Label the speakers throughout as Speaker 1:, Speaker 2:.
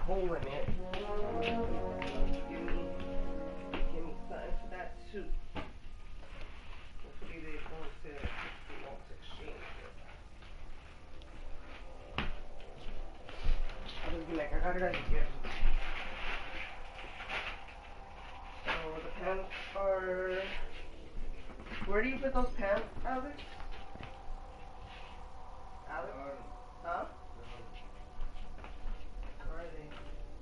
Speaker 1: hole in it. Give me something for that too. Hopefully they won't exchange it. I'll just be like, I got it as a gift. So the pants are... Where do you put those pants, Alex? Alex? Huh? Where are they?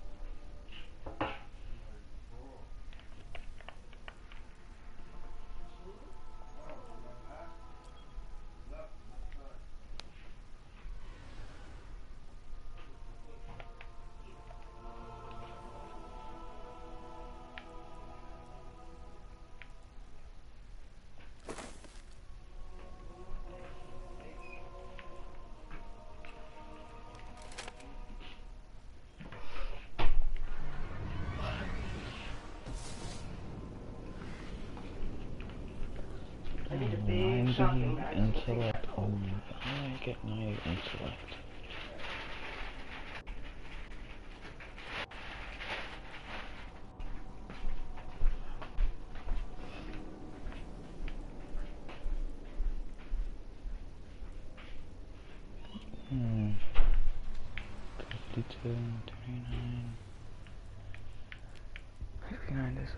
Speaker 1: I need a big shopping bag.
Speaker 2: And select. I get 90 and select. Hmm. 52, 29. 59 discipline.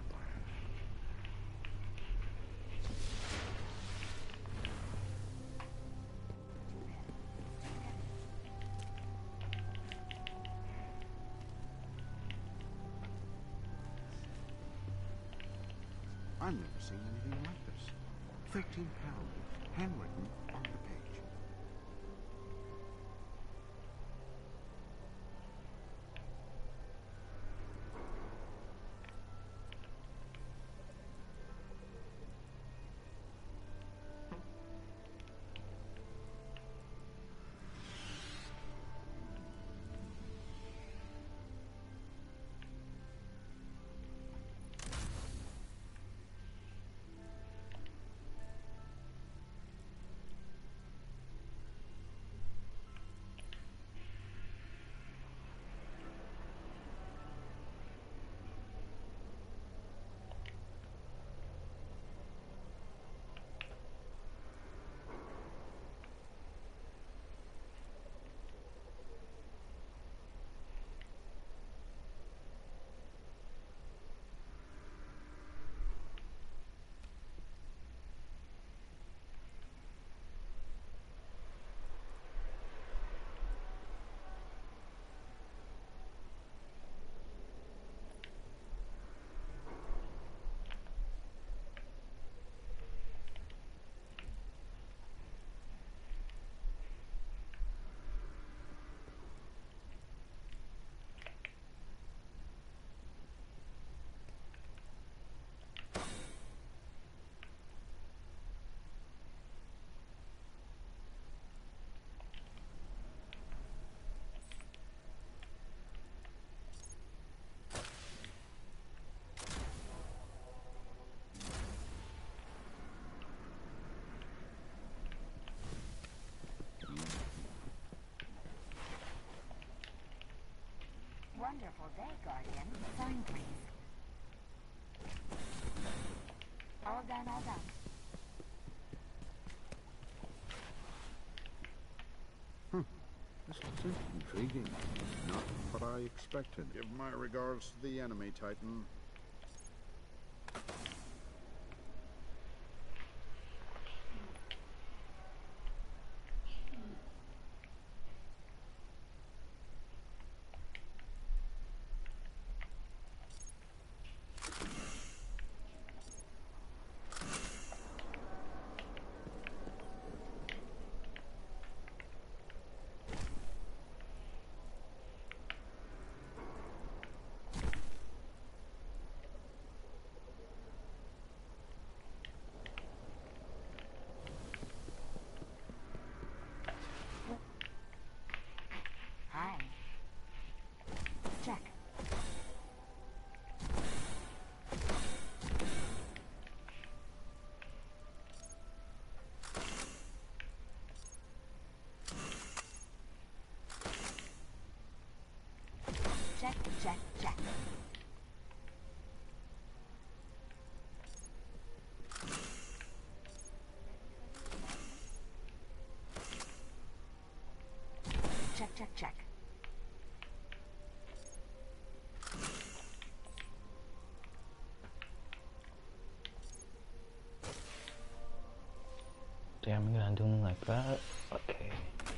Speaker 3: I've never seen anything like this. £13, handwritten on the page.
Speaker 4: Wonderful day, Guardian. Sign, please. All done, all done.
Speaker 3: This is intriguing. Not what I expected. Give my regards to the enemy, Titan.
Speaker 4: Check.
Speaker 2: Damn, you gonna do me like that? Okay.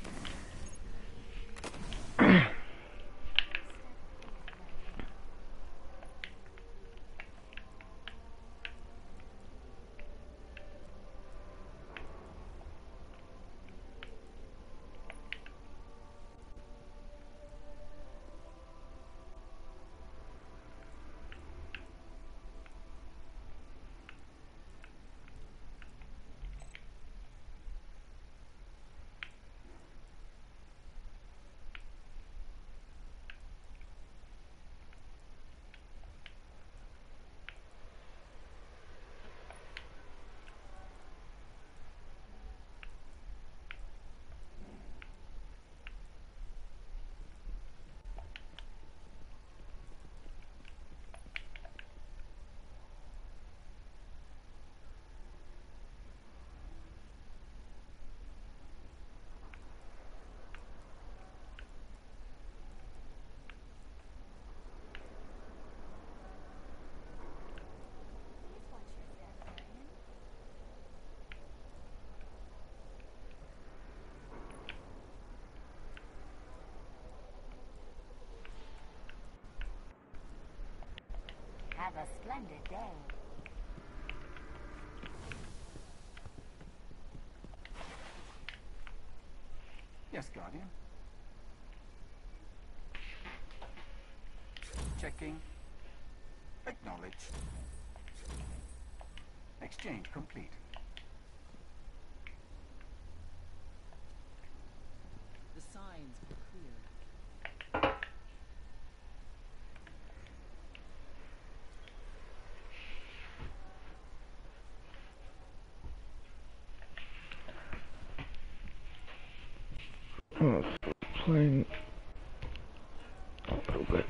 Speaker 4: Have a splendid day.
Speaker 5: Yes, Guardian. Checking. Acknowledge. Exchange complete.
Speaker 6: The signs are clear.
Speaker 2: Oh, playing a little bit.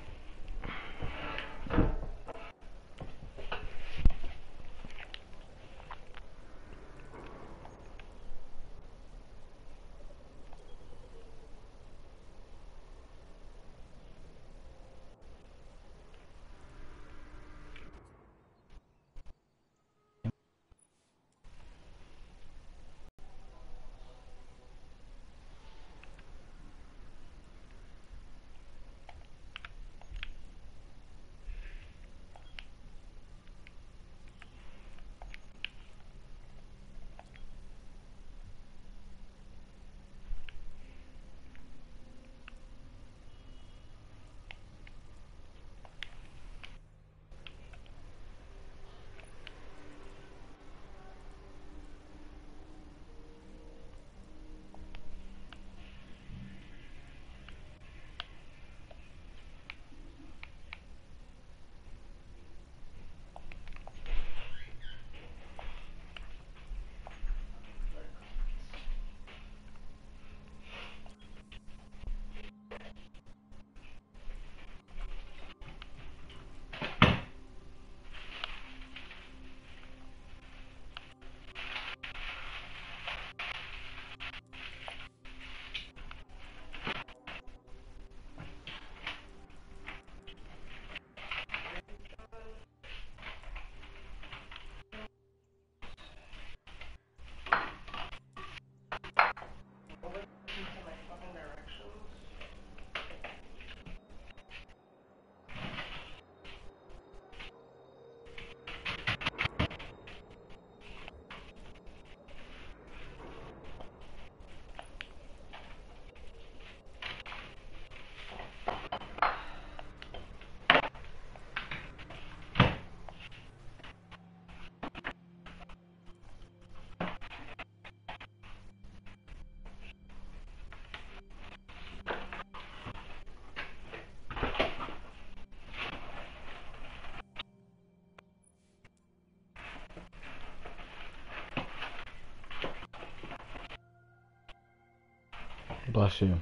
Speaker 2: Bless you.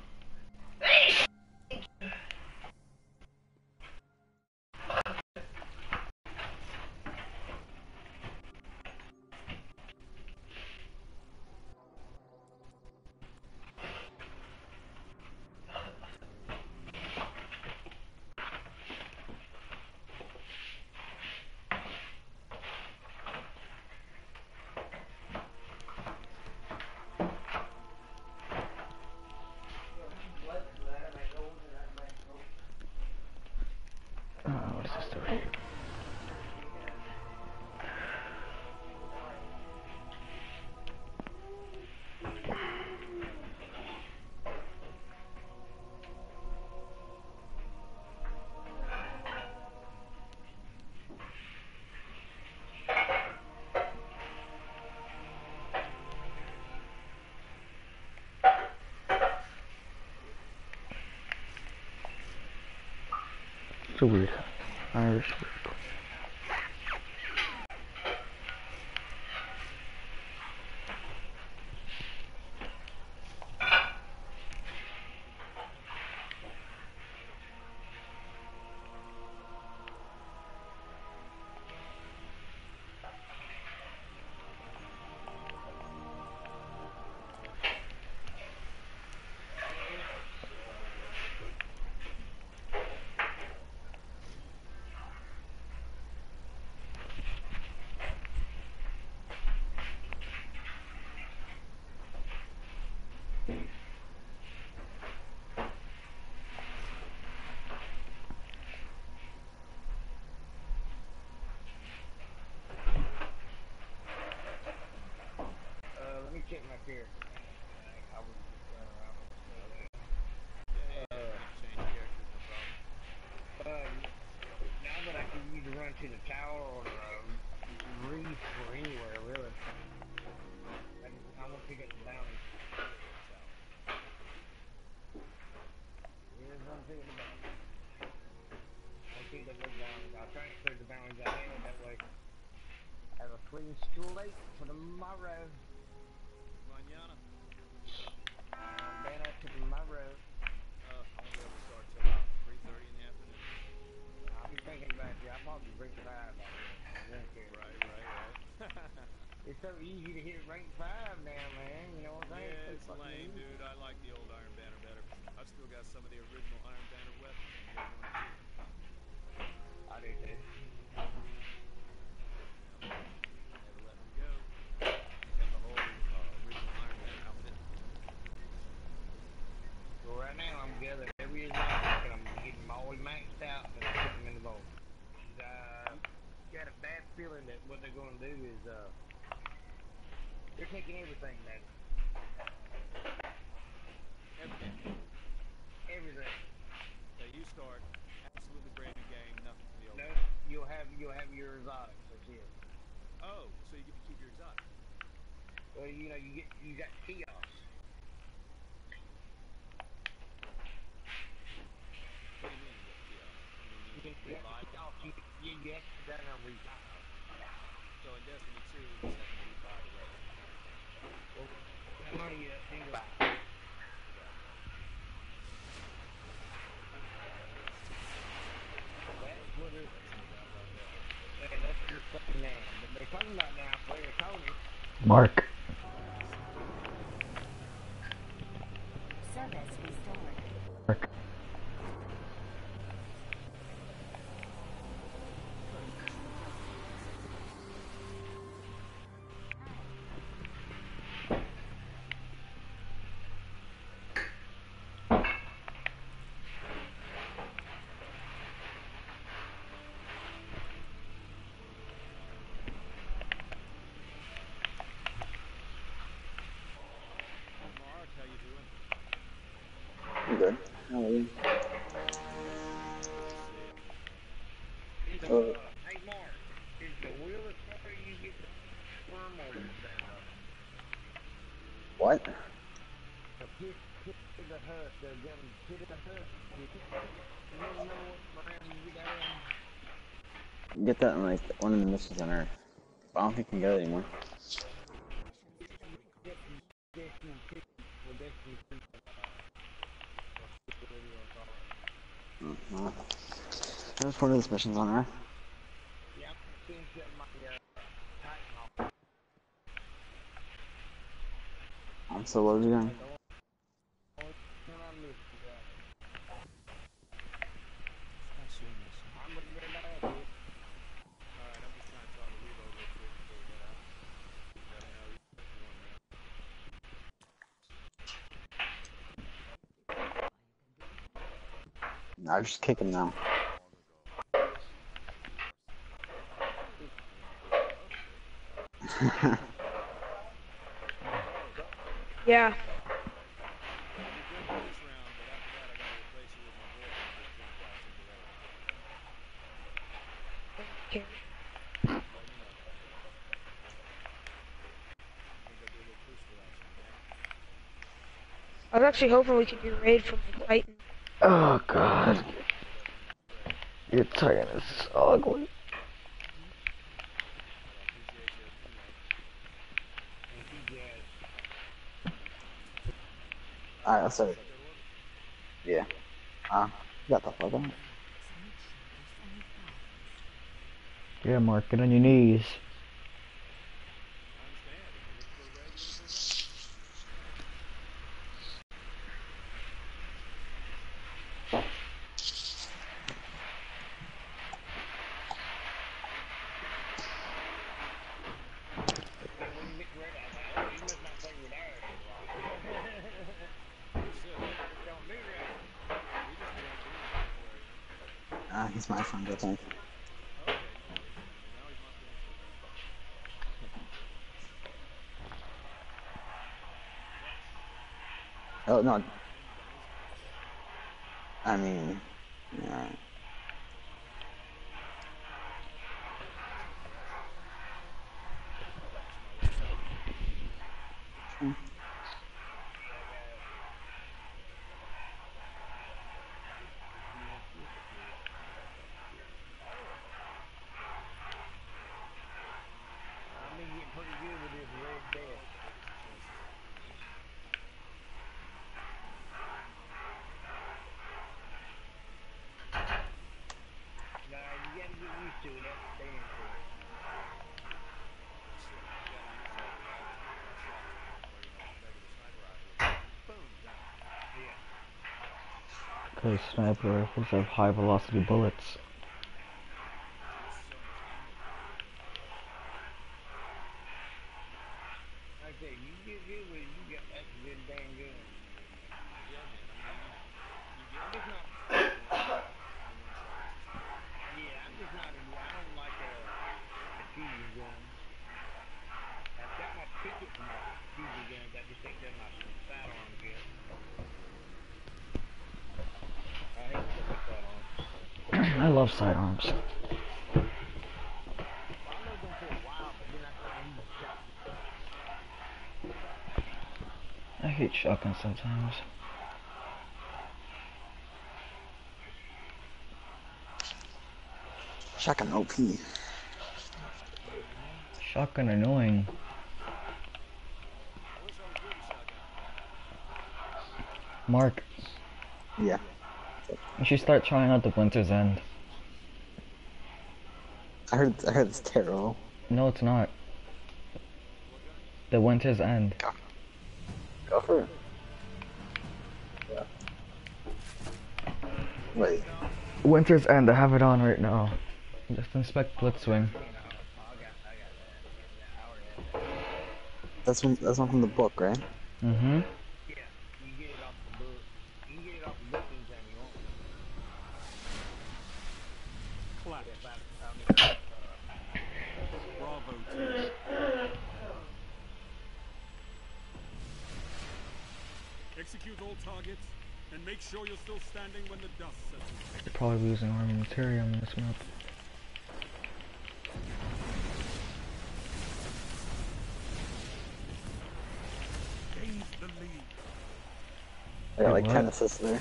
Speaker 2: It's a weird Irish word.
Speaker 7: Let me check my character. I was now that I can use to run to the tower or reef or anywhere really. I want to pick up the bounty. Here's one thing the bounty. I'll pick up those bounties. I'll try to clear the bounties I had that way. I have a clean slate for tomorrow.
Speaker 8: Mañana.
Speaker 7: Banner to tomorrow.
Speaker 8: I won't be able to start till about 3:30 in the afternoon.
Speaker 7: I'll be thinking about you. I'll probably bring 5 back.
Speaker 8: Right.
Speaker 7: It's so easy to hit rank 5 now, man. You know what I'm saying?
Speaker 8: Yeah, it's lame, dude. I like the old Iron Banner better. I've still got some of the original Iron Banner weapons from year 1 and 2.
Speaker 7: I do too.
Speaker 8: Never let them go. Got the whole original Iron Banner outfit.
Speaker 7: So right now I'm gathering every exotic and I'm getting them all maxed out and I put them in the vault. Got a bad feeling that what they're going to do is they're taking everything back. Everything.
Speaker 8: So you start absolutely brand new game, nothing from the old.
Speaker 7: No, you'll have your exotics. That's it.
Speaker 8: Oh, so you get to keep your exotic.
Speaker 7: Well, you know you got kiosks.
Speaker 8: What do you mean? You get
Speaker 7: You have to down there and rebuy.
Speaker 8: So in Destiny 2, you just have to rebuy the rest.
Speaker 7: Well, that money you have to buy. That's what it is. That's your fucking name. But they're talking about now, player Tony.
Speaker 2: Mark.
Speaker 4: Service restored.
Speaker 2: Mark.
Speaker 8: Mark, how you doing?
Speaker 9: I'm good. How are you?
Speaker 7: Hey Mark, is the wheel of color you get the firm or is that
Speaker 9: What?
Speaker 7: the pit of the hut, the pit of the hut? You never know what brand you get that in?
Speaker 9: Get that in like one of the missions on Earth. But I don't think I can get it anymore. That was one of those missions on Earth.
Speaker 7: Yeah, I'm finishing up my Titan off.
Speaker 9: I'm so low again.
Speaker 7: I'm gonna get back to it.
Speaker 8: Alright, I'm just trying to talk to Revo real quick before we head out. Let him know you want
Speaker 9: I just kick him now.
Speaker 10: Yeah. Okay. I was actually hoping we could do a raid from the Titan.
Speaker 2: Oh god. Your Titan is ugly.
Speaker 9: Alright, let's start. Yeah. Got the fuck on.
Speaker 2: Yeah, Mark, get on your knees.
Speaker 9: He's my friend, I think. Oh, no. I mean, yeah.
Speaker 7: I've been getting pretty good with this red death. Nah, you gotta get used to it. That's the damn thing.
Speaker 2: Because sniper rifles have high velocity bullets.
Speaker 7: Like I say, you get good with it, you got that's a good damn gun. I'm just not. Yeah, I'm just not. I don't like a fusion gun. I've got my ticket for my fusion guns. I just ain't done my sidearms yet. I hate fucking sidearms.
Speaker 2: I love sidearms.
Speaker 7: Well, I loved them for a while, but then I started using shotguns.
Speaker 2: I hate shotguns sometimes.
Speaker 9: Shotgun OP.
Speaker 2: Shotgun annoying. Mark,
Speaker 9: Yeah.
Speaker 2: you should start trying out the Winter's End.
Speaker 9: I heard it's terrible.
Speaker 2: No, it's not. The Winter's End.
Speaker 9: Go for it. Yeah. Wait.
Speaker 2: Winter's End, I have it on right now. Just inspect Blitzwing.
Speaker 9: That's one from the book, right?
Speaker 2: Mm-hmm.
Speaker 7: Yeah, you get it off the book. You can get it off the book anytime you want.
Speaker 8: Bravo team. Execute all targets and make sure you're still standing when the dust settles.
Speaker 2: You're probably losing armamentarium in this map.
Speaker 8: Gain the lead.
Speaker 9: I got
Speaker 2: Wait,
Speaker 9: like
Speaker 2: what?
Speaker 9: 10 assists there.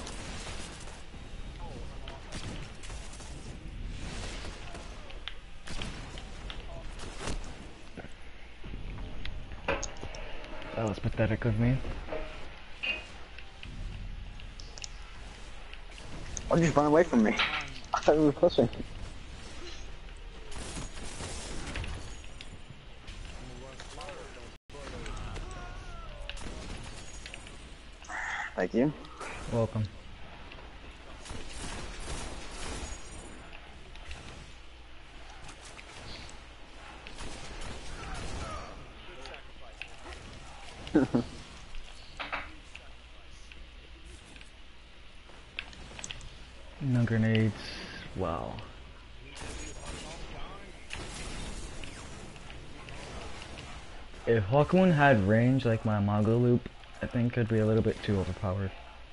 Speaker 2: That was pathetic of me.
Speaker 9: Why'd you run away from me? I thought we were pushing. Thank you.
Speaker 2: Welcome. No grenades. Wow. If Hawkmoon had range like my Mago Loop, I think it'd be a little bit too overpowered.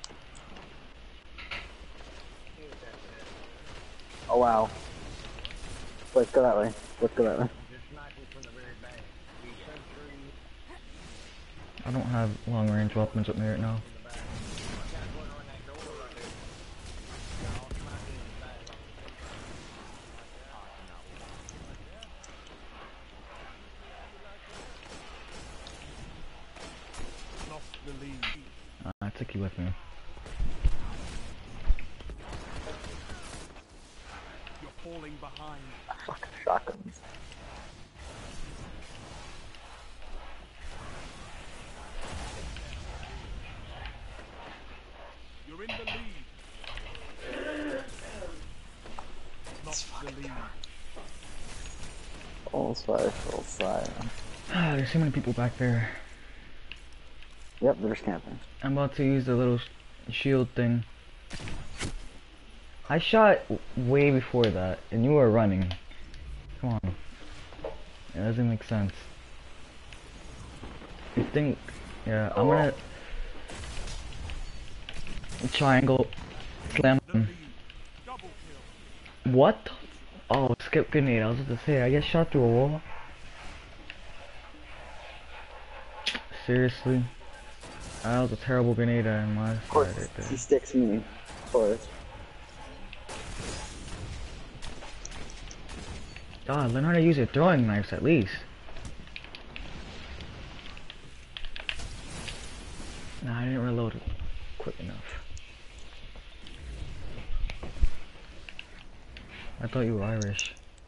Speaker 9: Oh wow. Let's go that way. Let's go that way.
Speaker 2: I don't have long range weapons with me right now. I took you with me.
Speaker 8: You're falling behind.
Speaker 9: Fucking shotguns.
Speaker 8: You're in the lead. Not the lead.
Speaker 9: Almost fire full side.
Speaker 2: There's so many people back there.
Speaker 9: Yep, they're just camping.
Speaker 2: I'm about to use the little shield thing. I shot way before that, and you were running. Come on. It doesn't make sense. You think... Yeah, I'm gonna... Triangle. Slam him.
Speaker 8: Double kill.
Speaker 2: What? Oh, skip grenade. I was about to say, I get shot through a wall. Seriously? That was a terrible grenade on my
Speaker 9: Of course,
Speaker 2: side right there.
Speaker 9: he sticks me. Of course.
Speaker 2: God, learn how to use your throwing knives at least. Nah, I didn't reload it quick enough. I thought you were Irish.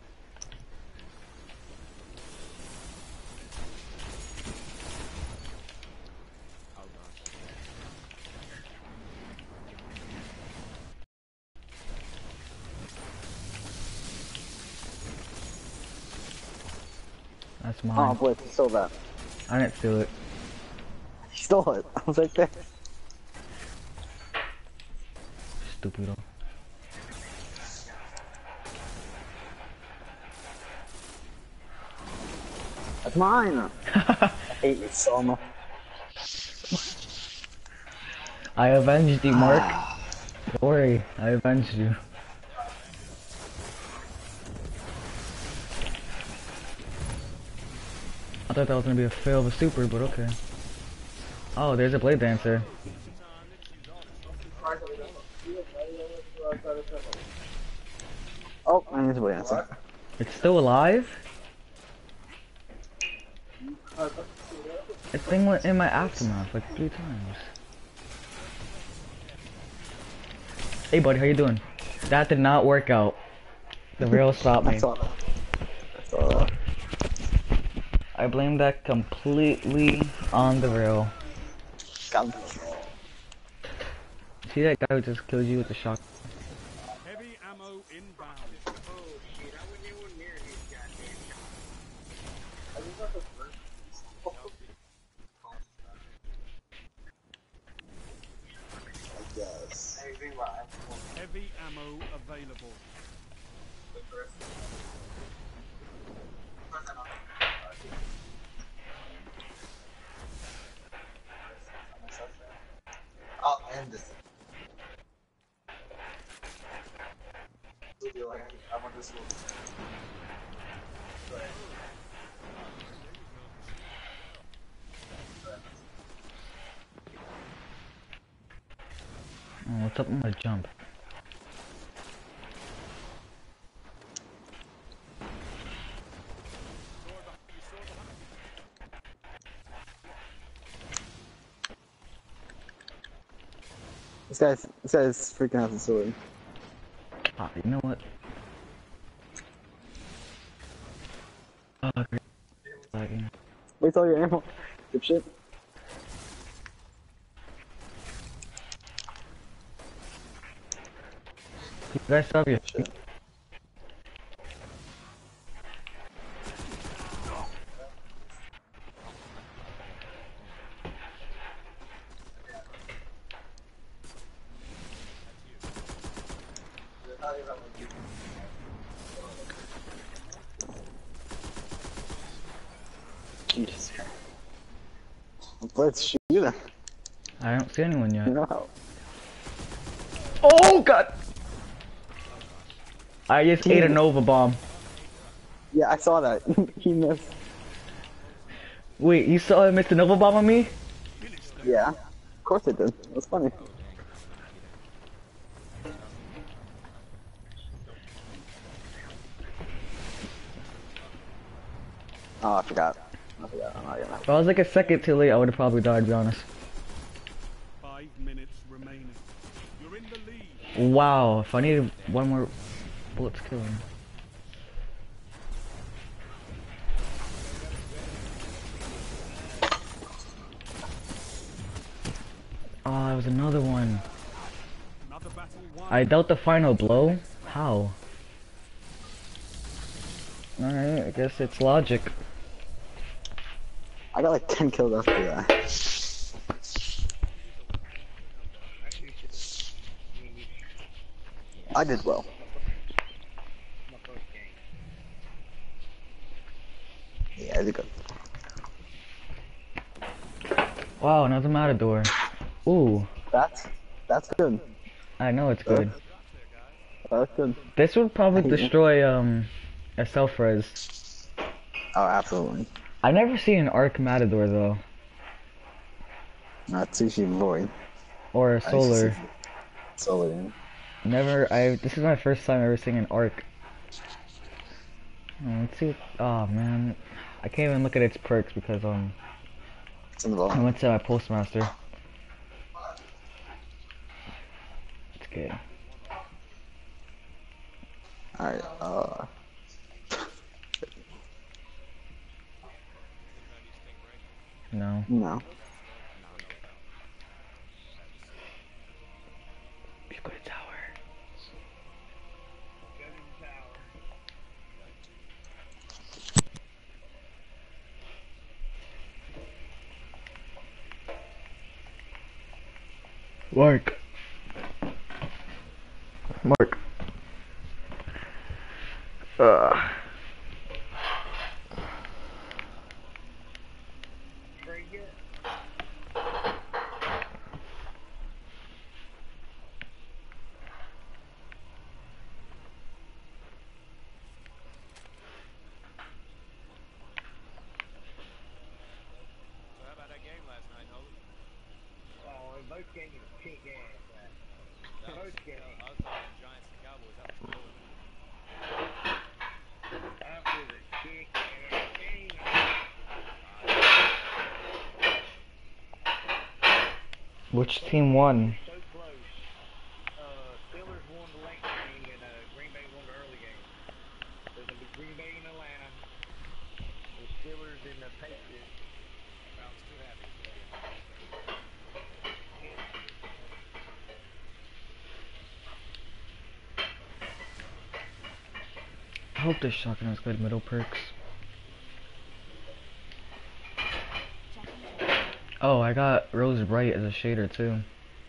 Speaker 2: That's
Speaker 9: Oh,
Speaker 2: mine.
Speaker 9: boy, he stole that.
Speaker 2: I didn't steal it.
Speaker 9: He stole it. I was right there.
Speaker 2: Stupido.
Speaker 9: That's mine. I hate you so much.
Speaker 2: I avenged you, Mark. Don't worry, I avenged you. I thought that was gonna be a fail of a super, but okay. Oh, there's a blade dancer.
Speaker 9: Oh, I need to answer.
Speaker 2: It's still alive? This thing went in my aftermath like 3 times. Hey buddy, how you doing? That did not work out. The rail stopped me.
Speaker 9: I saw that. I saw that.
Speaker 2: I blame that completely on the rail.
Speaker 9: Got him.
Speaker 2: See that guy who just killed you with the shock?
Speaker 8: Heavy ammo inbound.
Speaker 7: Oh shit, I wasn't even near his goddamn shot.
Speaker 9: Yes.
Speaker 8: Heavy ammo available.
Speaker 9: I'll end this. I want this one.
Speaker 2: Oh, what's up with my jump?
Speaker 9: This guy's freaking out the sword.
Speaker 2: Ah, you know what? Oh, great. Lagging.
Speaker 9: Waste all your ammo. Good shit.
Speaker 2: You guys stop your
Speaker 9: Shit. Jesus. Let's shoot him.
Speaker 2: I don't see anyone yet.
Speaker 9: You know how.
Speaker 2: Oh god! I just ate a Nova bomb.
Speaker 9: Yeah, I saw that. He missed.
Speaker 2: Wait, you saw him miss the Nova bomb on me?
Speaker 9: Yeah. Of course it did. It was funny. Oh, I forgot. I'm not gonna.
Speaker 2: If I was like a second too late, I would have probably died, to be honest.
Speaker 8: 5
Speaker 2: Wow, if I needed one more bullet to kill him. Oh, there was another one.
Speaker 8: Another battle won.
Speaker 2: I dealt the final blow? How? Alright, I guess it's logic.
Speaker 9: I got like 10 kills after that. I did well.
Speaker 7: My first game.
Speaker 9: Yeah, I did good.
Speaker 2: Wow, another Matador. Ooh,
Speaker 9: That's good.
Speaker 2: I know it's good.
Speaker 9: That's good.
Speaker 2: This would probably destroy, a self-res.
Speaker 9: Oh, absolutely.
Speaker 2: I never seen an Arc Matador though.
Speaker 9: Not Sushi Void.
Speaker 2: Or a Solar.
Speaker 9: Solar, yeah.
Speaker 2: Never, this is my first time ever seeing an Arc. Let's see, oh man. I can't even look at its perks because,
Speaker 9: It's in the
Speaker 2: I
Speaker 9: bottom.
Speaker 2: went to my Postmaster. It's good.
Speaker 9: Alright,
Speaker 2: No.
Speaker 9: no.
Speaker 2: You go to tower.
Speaker 7: Go to the tower.
Speaker 2: Mark. Mark.
Speaker 7: Very good.
Speaker 8: So how about that game last night, Nolan?
Speaker 7: Oh, and both games were kick ass. Both games.
Speaker 8: I was talking Giants and Cowboys. That was cool.
Speaker 7: That was a kick ass game.
Speaker 2: Which team won?
Speaker 7: So close. Steelers won the late game and Green Bay won the early game. There's gonna be Green Bay in Atlanta. The Steelers and the Patriots.
Speaker 8: I was too happy.
Speaker 2: I hope this shotgun has good middle perks. Oh, I got Rose Bright as a shader too.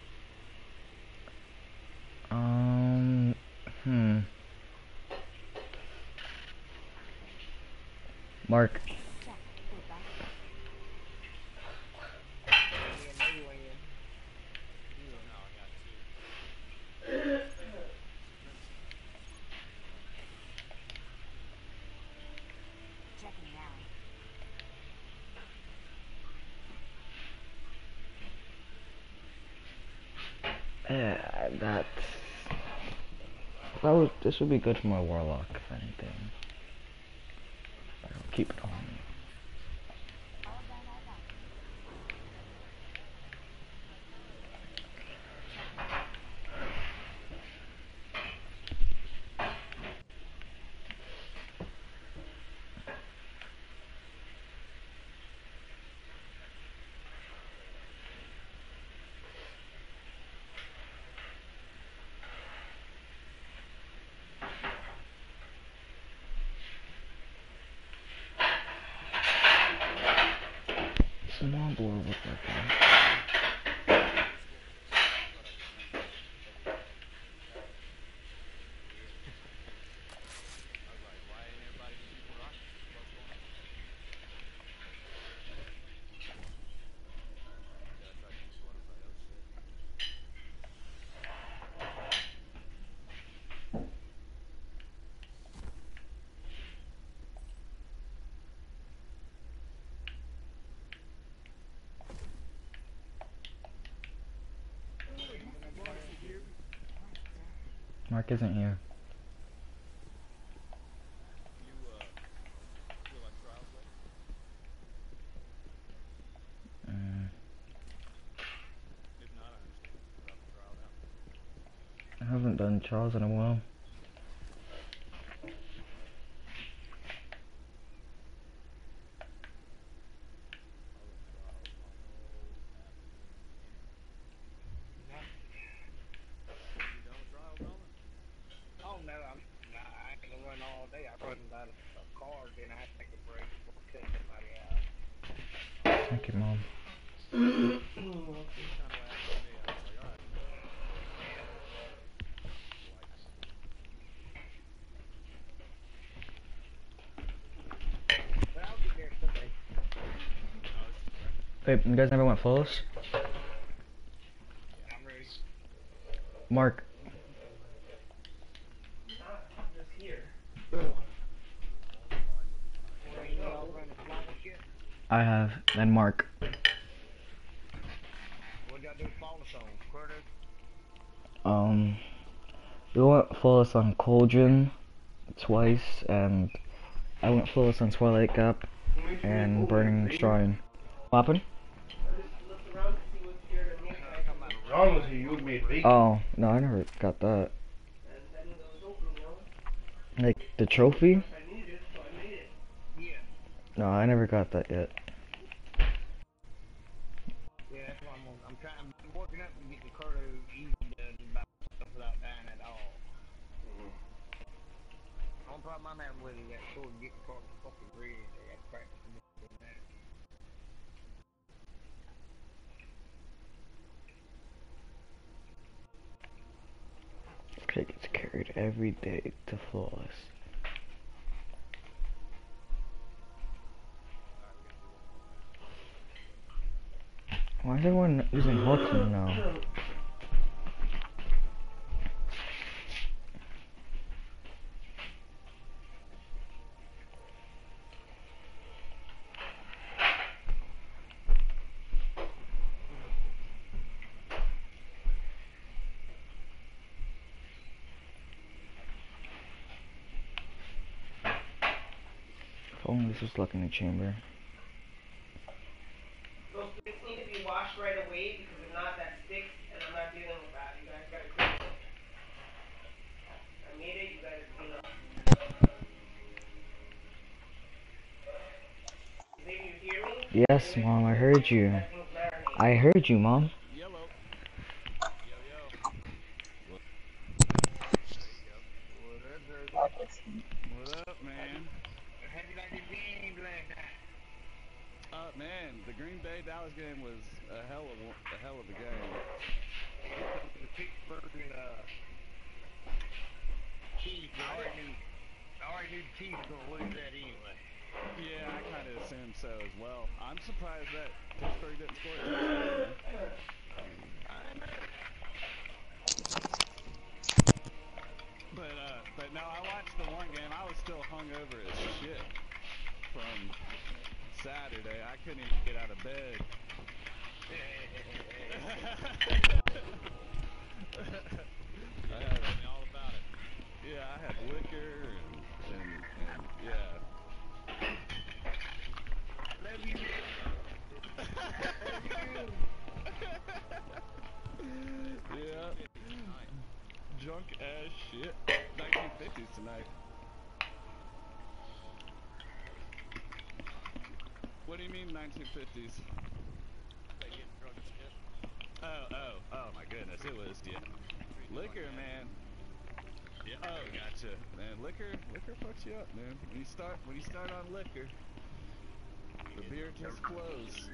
Speaker 2: Mark.
Speaker 4: Checking now.
Speaker 2: This would be good for my Warlock, if anything. I'll keep it on me.
Speaker 4: All done, all done.
Speaker 2: Small bore would work out. Mark isn't here.
Speaker 8: You, feel like trials later?
Speaker 2: Mm,
Speaker 8: If not, I understand. Drop the trial down.
Speaker 2: I have haven't done Charles in a while.
Speaker 8: You done with trials, Roland?
Speaker 7: Oh no, I ain't gonna run all day. I run about a car, then I have to take a break before I cut somebody out.
Speaker 2: Thank you, Mom.
Speaker 8: Kind of what happened to me. I was like, all right.
Speaker 7: But I'll get there someday.
Speaker 2: Wait, you guys never went flawless?
Speaker 7: I'm ready.
Speaker 2: Mark,
Speaker 1: Not just here.
Speaker 7: Y'all run the flawless yet?
Speaker 2: I have, and Mark.
Speaker 7: What y'all do flawless on? Quarter?
Speaker 2: We went flawless on Cauldron twice, and I went flawless on Twilight Gap and Burning Shrine. What happened?
Speaker 1: I just looked around to see what's here to make.
Speaker 7: Wrong with you made bacon.
Speaker 2: Oh, no, I never got that.
Speaker 1: And that means it was open, you know?
Speaker 2: Like, the trophy?
Speaker 1: I needed it, so I made it.
Speaker 7: Yeah.
Speaker 2: No, I never got that yet.
Speaker 7: Yeah, that's why I'm working up to get the Curto easy done by myself without dying at all. Only problem I'm having with it is that sword getting caught in the fucking ridge. I got to practice a bit doing that.
Speaker 2: Okay, gets carried every day to flawless. Why is everyone using Hawkmoon now? If only this was luck in the chamber.
Speaker 1: Those sticks need to be washed right away because if not, that sticks, and I'm not dealing with that. You guys gotta clean it. I made it, you guys clean up. Did you hear me?
Speaker 2: Yes, Mom, I heard you. I heard you, Mom.
Speaker 8: Yellow. What up, man?
Speaker 7: How did you like the game last night?
Speaker 8: Man, the Green Bay Dallas game was a hell of a game.
Speaker 7: The Pittsburgh and Chiefs. I already knew the Chiefs were gonna lose that anyway.
Speaker 8: Yeah, I kind of assumed so as well. I'm surprised that Pittsburgh didn't score a touchdown. But no, I watched the one game. I was still hungover as shit from Saturday. I couldn't even get out of bed. I had me all about it. Yeah, I had liquor and yeah.
Speaker 7: Love you,
Speaker 8: Yeah. Drunk as shit. 1950s tonight. What do you mean 1950s? Oh my goodness, it was, yeah. Liquor, man. Oh, gotcha. Man, liquor fucks you up, man. When you start on liquor, the beer just flows.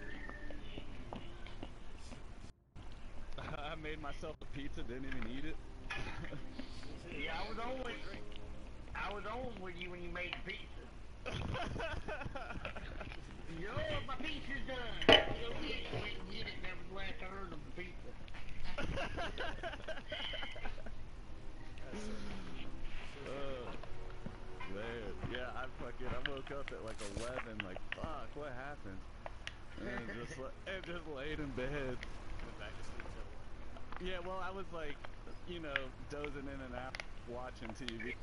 Speaker 8: I made myself a pizza, didn't even eat it.
Speaker 7: Yeah, I was on with you when you made the pizza. Yo, my pizza's done. Go get it. Went and get it. That was the last I heard of the pizza.
Speaker 8: Man, yeah, I woke up at like 11, like, fuck, what happened? And just laid in bed. Went back to sleep till... Yeah, well, I was like, you know, dozing in and out, watching TV.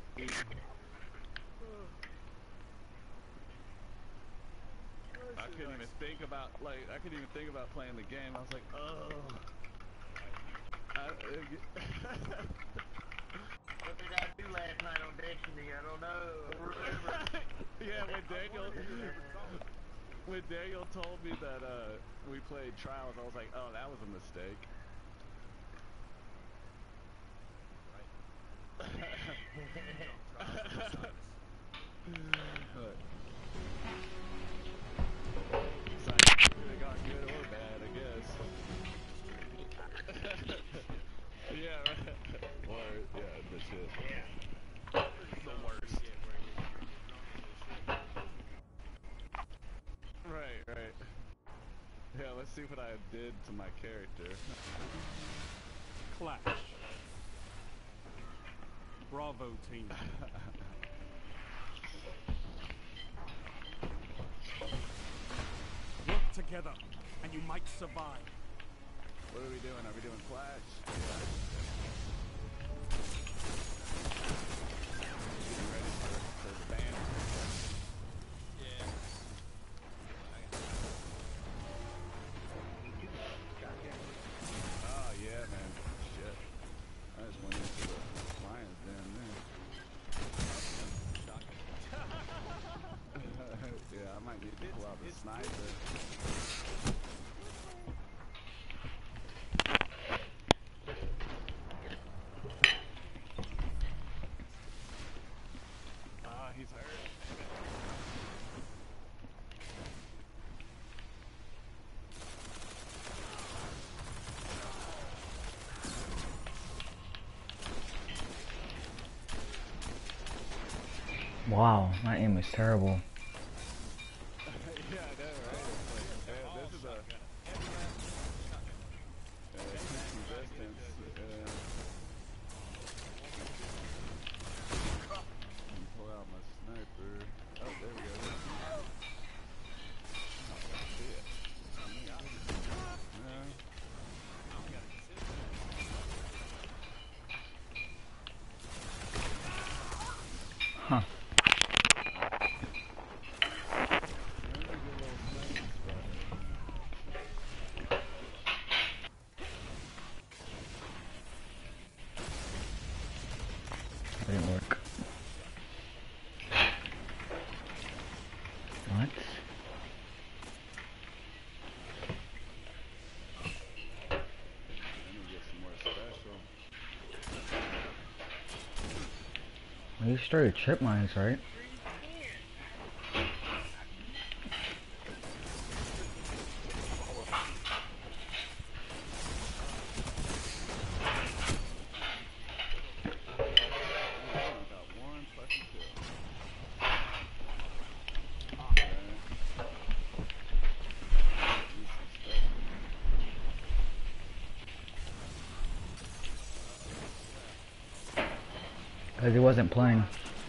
Speaker 8: I couldn't even think about playing the game. I was like, oh.
Speaker 7: do last night on Destiny, I don't know.
Speaker 8: Yeah, when Daniel told me that we played Trials, I was like, oh, that was a mistake. So it got good or bad, I guess. Yeah, right. Or, yeah, the shit. The worst. Right. Yeah, let's see what I did to my character.
Speaker 10: Clash. Bravo team. Work together, and you might survive.
Speaker 8: What are we doing? Are we doing Clash? Getting ready for the band. Oh yeah, man. Shit. I just went into the Lions Den there. Yeah, I might need to pull out the sniper. He's hurt.
Speaker 2: Wow, my aim is terrible.
Speaker 8: Yeah, I know, right? It's like, this is a some distance. Pull out my sniper. Oh, there we go. Shit. No.
Speaker 2: Huh. Didn't work. What? You started chip mines, right? Because he wasn't playing.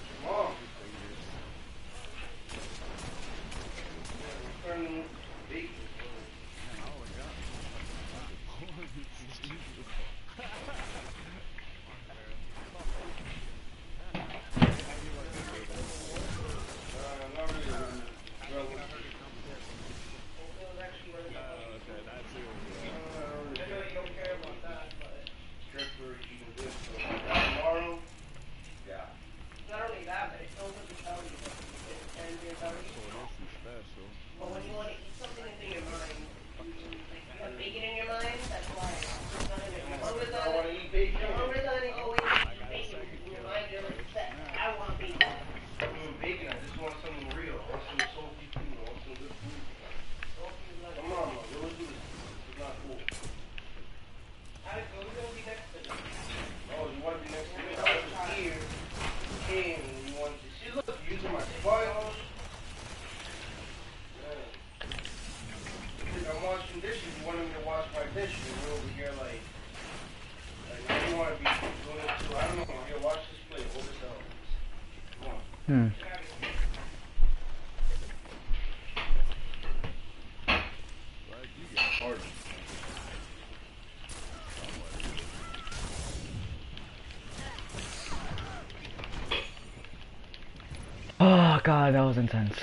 Speaker 2: Oh god, that was intense.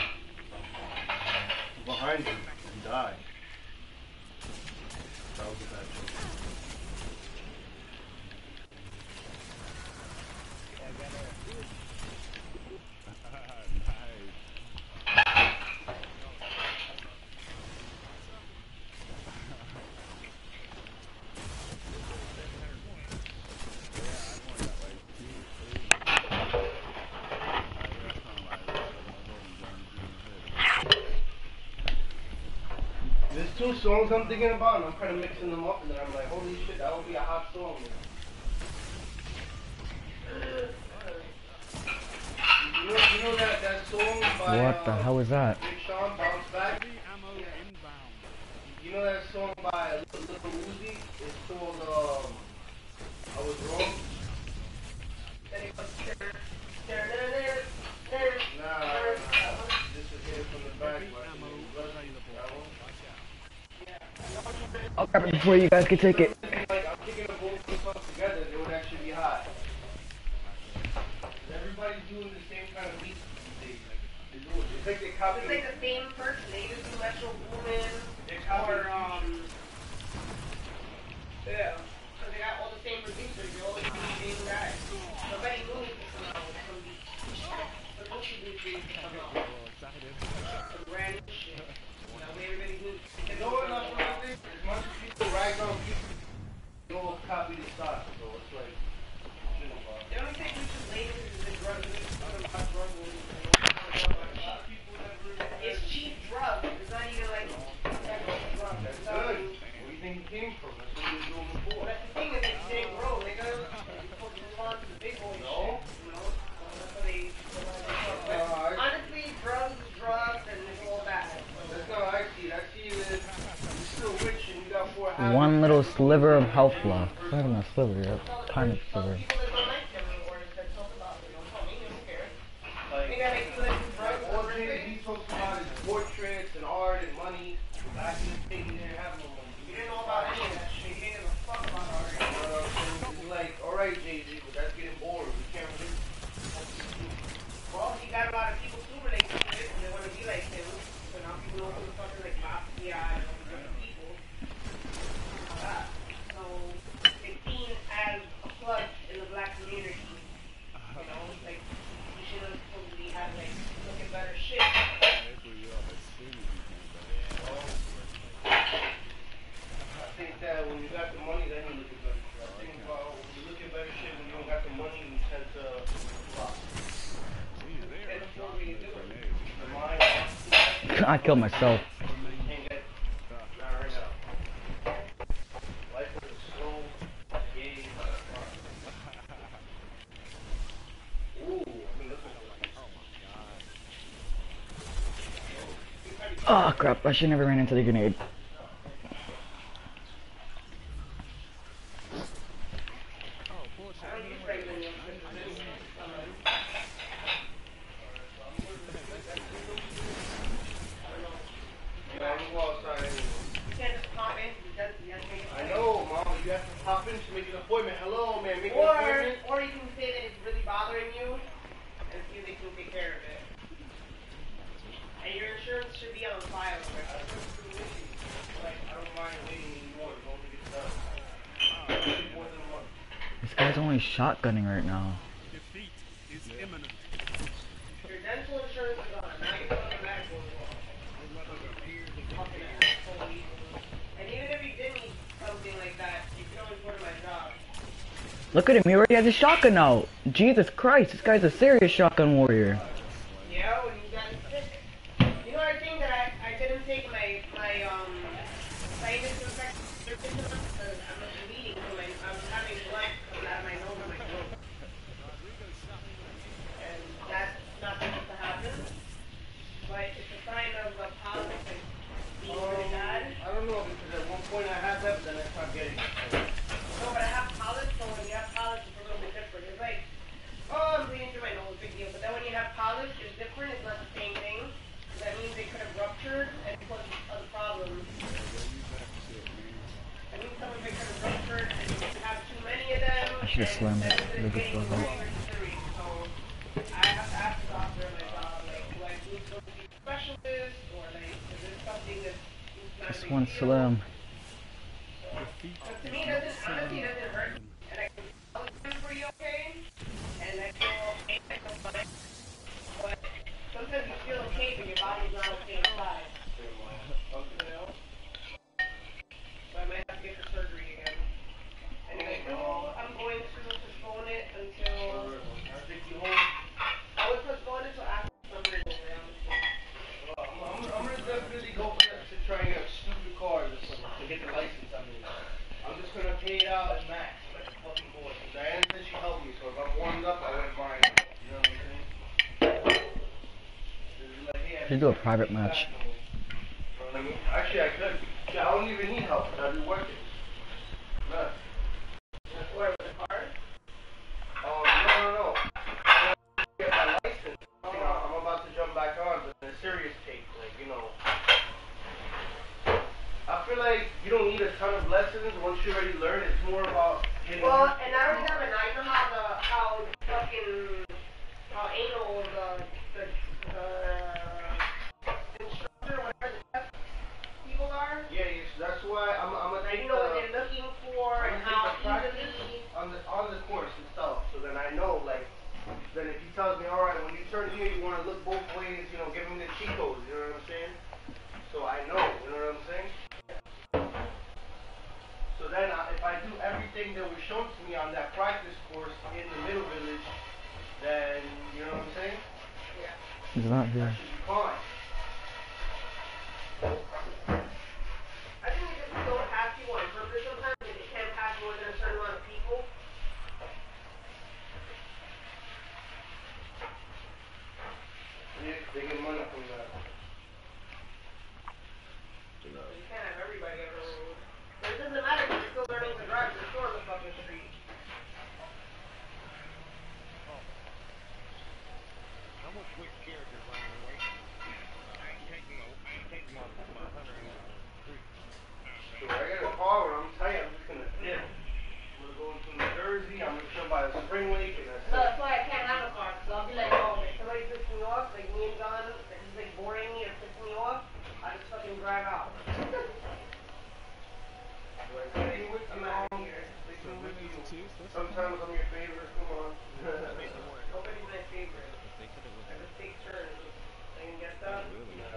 Speaker 11: Behind you and died. That was a bad joke.
Speaker 12: There's two songs I'm thinking about, and I'm kind of mixing them up, and then I'm like, holy shit, that would be a hot song. You know that song by
Speaker 2: What the hell is that?
Speaker 12: Big Sean, Bounce Back? You know that song by Lil Uzi? It's called I Was Wrong. Nah. This is hit from the back.
Speaker 2: I'll grab it before you guys can take it.
Speaker 12: Like, I'm thinking of both these songs together, they would actually be hot. Everybody's doing the same kind of beats these days. It's like they copy.
Speaker 1: It's like the same person. They just do Metro Boomin or yeah. Because they got all the same producers. They always do the same guys. Nobody moves to come out with some beats. But most of these things come out. Some random shit. That way everybody moves.
Speaker 12: You know what I'm saying? As much as people rag on people, they all copy the style. So it's like,
Speaker 1: The only thing we should label is the drugs. It's cheap drugs. It's not even like drugs.
Speaker 12: that's good. Where do you think it came from? That's what we were doing before.
Speaker 1: But the thing is, they didn't grow. They got supposed to move on to the big boy
Speaker 12: No.
Speaker 1: shit. You know? That's what they. Honestly, drugs, and it's all bad.
Speaker 12: That's not what I see. I see that you're still rich and you got 4 houses.
Speaker 2: One little sliver of health left. It's not even a sliver, a tiny sliver.
Speaker 12: All he talks about is portraits and art and money. Back in the day, he didn't have no money.
Speaker 1: You didn't know about any of that shit. You didn't give a fuck about art.
Speaker 12: It's like, alright, Jay-Z, but that's getting boring. We can't really.
Speaker 1: Well, he got a lot of people too related to it, and they want to be like him. So now people know who the fuck is like Basquiat and all these other people. So it's seen as a plug in the black community. You know, like you should have supposedly had like looking better shit.
Speaker 12: I think that when you got the money, then you look at better shit. I think about when you look at better shit when you don't got the money, you tend to flop.
Speaker 1: And before we do it,
Speaker 12: The mind,
Speaker 2: I killed myself.
Speaker 12: can't get, not right now. Life is a slow game. Ooh, I've been looking for
Speaker 2: Oh crap, I should never ran into the grenade.
Speaker 12: I know, Mom, but you have to pop in to make an appointment. Hello, man, make an
Speaker 1: Or
Speaker 12: appointment.
Speaker 1: you can say that it's really bothering you and see if they can take care of it. And your insurance should be on file.
Speaker 12: Like, I don't mind waiting anymore as long as it gets done. More than a month.
Speaker 2: This guy's only shotgunning right now.
Speaker 10: Defeat is imminent.
Speaker 1: Your dental insurance is on. Now you're fucking medical as well. Fucking asshole. And even if you did need something like that, you can always go to my job.
Speaker 2: Look at him, he already has his shotgun out. Jesus Christ, this guy's a serious shotgun warrior.
Speaker 1: Yeah, when you got sick. You know, I think that I didn't take my sinus infection because I'm bleeding, so I'm having blood coming out of my nose and my throat. And that's not supposed to happen. But it's a sign of a polyp and being really bad.
Speaker 12: I don't know, because at one point I had that, but then I stopped getting it.
Speaker 1: No, but I have polyps, so when you have polyps, it's a little bit different. It's like, oh, I'm bleeding through my nose, big deal. But then when you have polyps, it's different. It's not the same thing. That means they could have ruptured and caused other problems. I mean, some of it could have ruptured and you have too many of them.
Speaker 2: I should have slammed it.
Speaker 1: And
Speaker 2: Look at
Speaker 1: getting
Speaker 2: that.
Speaker 1: serious. So I have to ask the doctor, like, do I need to go see a specialist or like, is this something that's not
Speaker 2: This
Speaker 1: a big
Speaker 2: one's
Speaker 1: deal?
Speaker 2: slim.
Speaker 1: To me, it doesn't, honestly, it doesn't hurt. And I can tell him for you, okay? And I can okay, but your body's not okay inside. You know? So I might have to get the surgery again. Anyway, no, I'm going to postpone it until... I would postpone it until after summer is over, honestly.
Speaker 12: I'm gonna definitely go to try and get a stupid car this summer to get the license. I mean, I'm just gonna pay it out at max, like a fucking boy. Diana said she helped me, so if I'm warmed up, I wouldn't mind. You know what I'm saying? Like, hey,
Speaker 2: You do a private match.
Speaker 12: actually, I could. Yeah, I don't even need help. I'd be working. No.
Speaker 1: What, with the car?
Speaker 12: No. I get my license. You know, I'm about to jump back on, but in a serious take, like, you know. I feel like you don't need a ton of lessons once you already learn. It's more about getting.
Speaker 1: Well, and not only that, but now you know how anal the instructor, whatever the test people are.
Speaker 12: Yeah, so that's why I'm gonna
Speaker 1: Like, you know what they're looking for and how easily.
Speaker 12: on the course and stuff. So then I know, like, then if he tells me, all right, when you turn here, you want to look both ways. You know, give him the cheat codes. You know what I'm saying? So I know. You know what I'm saying? So then, if I do everything that was shown to me on that practice course in the middle village, then, you know what I'm saying?
Speaker 1: Yeah.
Speaker 2: He's not here.
Speaker 12: That should be fine.
Speaker 1: I think we just don't pass people on purpose sometimes, if they can't pass more than a certain amount of people.
Speaker 12: Yeah, they get money from that.
Speaker 1: You can't have everybody on the road. But it doesn't matter if you're still learning to drive, you're still on the fucking street.
Speaker 7: I'm gonna switch characters on the way. I ain't taking my hunter in the street.
Speaker 12: So I get a car when I'm tight, I'm just gonna dip. I'm gonna go into New Jersey, I'm gonna chill by the Spring Lake, and that's
Speaker 1: No,
Speaker 12: it.
Speaker 1: that's why I can't have a car, because I'll be like, oh, if somebody pisses me off, like me and Gun, like just like boring me or pissing me off, I just fucking drive out. I'm out of here.
Speaker 12: Sometimes I'm your favorite, come on.
Speaker 1: Nobody's my favorite. I just take turns. I can get done.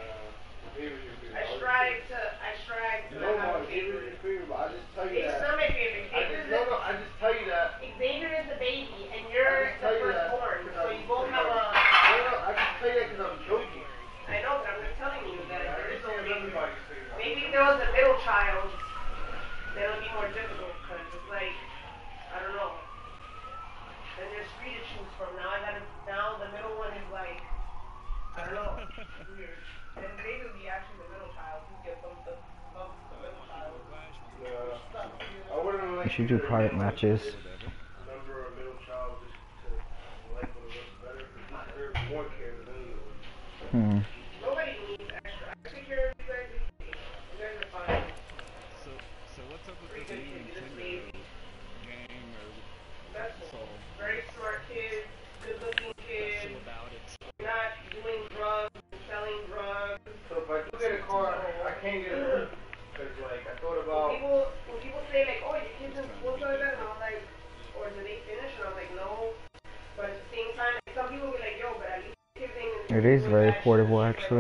Speaker 1: I strive to
Speaker 12: No,
Speaker 1: have a
Speaker 12: Xavier's
Speaker 1: favorite.
Speaker 12: your favorite, but I just tell you
Speaker 1: It's
Speaker 12: that.
Speaker 1: not my favorite.
Speaker 12: I just tell you that.
Speaker 1: Xavier is the baby, and you're the firstborn, so you both have a...
Speaker 12: No, I just tell you that because I'm joking.
Speaker 1: I know, but I'm just telling you that there is no baby.
Speaker 12: Everybody's favorite.
Speaker 1: Maybe if there was a middle child, then it would be more difficult, because it's like, I don't know. Then there's three to choose from. Now the middle one is like, I don't know. It's weird. And Xavier would be actually the middle child. He'd get the middle child.
Speaker 12: Yeah. I wouldn't like
Speaker 2: You should do private matches.
Speaker 12: number a middle child just to like one of us better, because he deserves more care than anyone.
Speaker 1: Nobody needs extra. I take care of you guys. You guys are fine.
Speaker 8: So what's up with this new Nintendo gang or
Speaker 1: That's very smart kids, good looking kids. Not doing drugs and selling drugs.
Speaker 12: So if I do get a car, I can't get it. Because, like, I thought about...
Speaker 1: When people say, like, oh, your kid's in school like that, and I'm like, or do they finish? And I'm like, no. But at the same time, like, some people be like, yo, but at least kids ain't in
Speaker 2: It is very affordable, actually.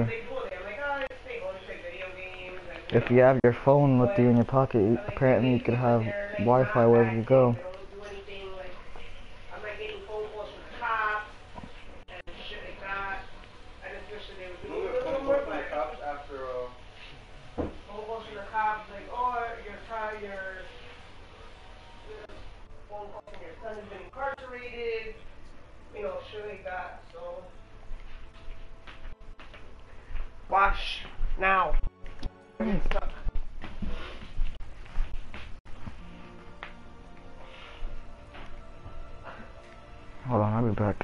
Speaker 2: If you have your phone with you in your pocket, apparently you could have Wi-Fi wherever you go.
Speaker 1: I'm like getting phone calls from the cops and shit like that. I just wish that they would do a little more, but
Speaker 12: cops after,
Speaker 1: phone calls from the cops like, oh, your phone call from your son has been incarcerated, you know, shit like that. So watch now.
Speaker 2: Hold on, I'll be back.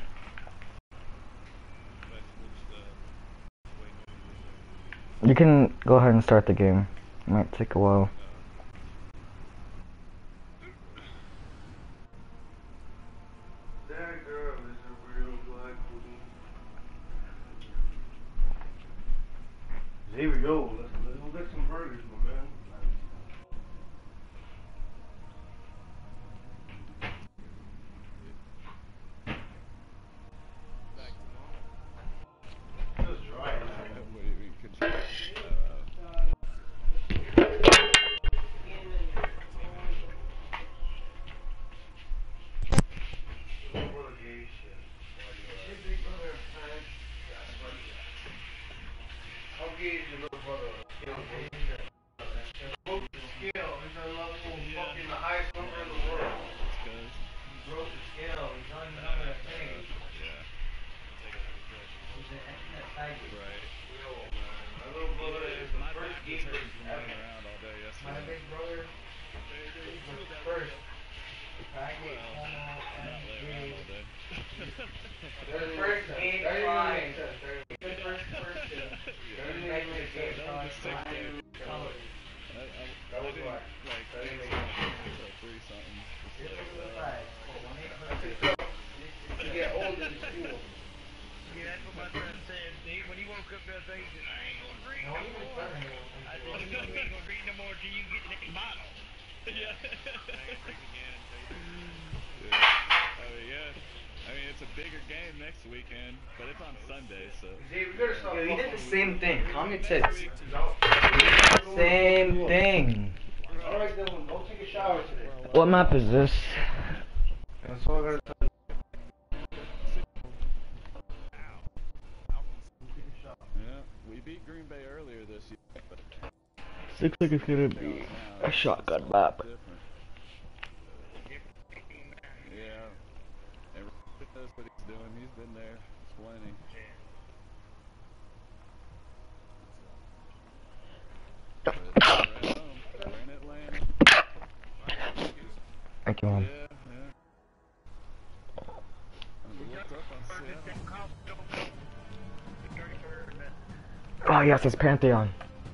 Speaker 2: You can go ahead and start the game. It might take a while.
Speaker 12: That girl is a real black woman. Xavier, yo, let's go get some burgers, my man. Just drop. brother. Broke the scale. He's on level fucking the highest number in the world. He broke the scale. He's on another thing.
Speaker 8: Yeah.
Speaker 12: He's an excellent tiger.
Speaker 8: Right.
Speaker 12: Yo, my little brother is the first gamer ever.
Speaker 8: Around all day yesterday.
Speaker 12: My big brother was the first. Tiger, and the first game prize. The first person. That was why.
Speaker 8: Like, 3 something.
Speaker 12: You get older in school.
Speaker 7: Yeah, that's what my son said. When he woke up the other day, he said, I ain't gonna drink no more. I said, you ain't gonna drink no more till you get the next bottle.
Speaker 8: Yeah. I mean, it's a bigger game next weekend, but it's on Sunday, so.
Speaker 2: Yeah, we did the same thing. Calm your tits. Same thing.
Speaker 12: Alright, Dylan, go take a shower today.
Speaker 2: What map is this?
Speaker 12: That's all I gotta tell you.
Speaker 8: Yeah, we beat Green Bay earlier this year, but.
Speaker 2: Looks like it's gonna be a shotgun map.
Speaker 8: Yeah. And Rick knows what he's doing. He's been there plenty. But we're at home. We're in Atlanta.
Speaker 2: Thank you, Mom.
Speaker 8: Yeah, yeah. I'm looked up on Seattle.
Speaker 2: Oh yes, it's Pantheon.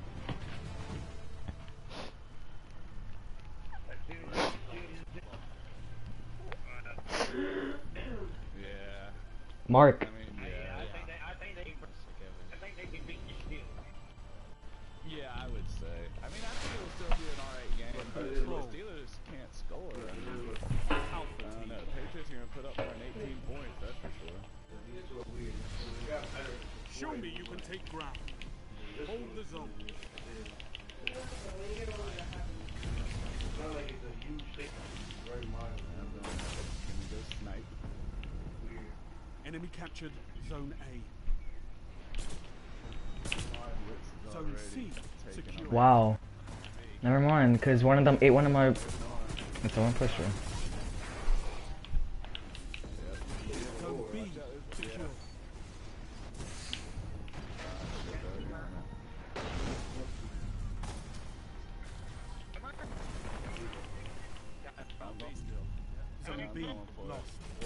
Speaker 8: Yeah.
Speaker 2: Mark.
Speaker 8: I mean, yeah.
Speaker 7: I think they can beat you still.
Speaker 8: Yeah, I would say. I mean, I think it'll still be an alright game, but the Steelers can't score. I mean, I don't know. The Patriots are going to put up more than 18 points, that's for sure.
Speaker 10: Show me you can take ground. Hold the zone.
Speaker 12: It's not like it's a huge thing. Very minor.
Speaker 8: Go snipe.
Speaker 10: Enemy captured Zone A. Zone C secure.
Speaker 2: Wow. Never mind, because one of them ate one of my. It's a one pusher.
Speaker 10: Zone B secure. Zone B lost.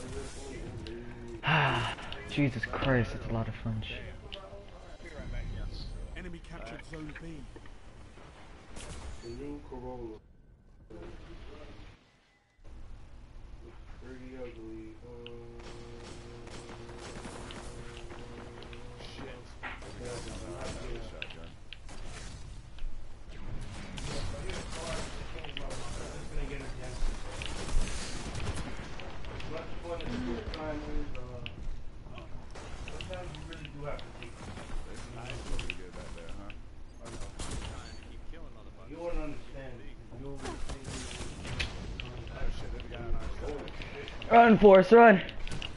Speaker 2: Jesus Christ, it's a lot of fun.
Speaker 10: Enemy captured Zone B.
Speaker 12: The new Corolla. Pretty ugly. Sometimes you really do have to take it. You wouldn't understand. You'll
Speaker 2: Run, Forrest, run!
Speaker 12: You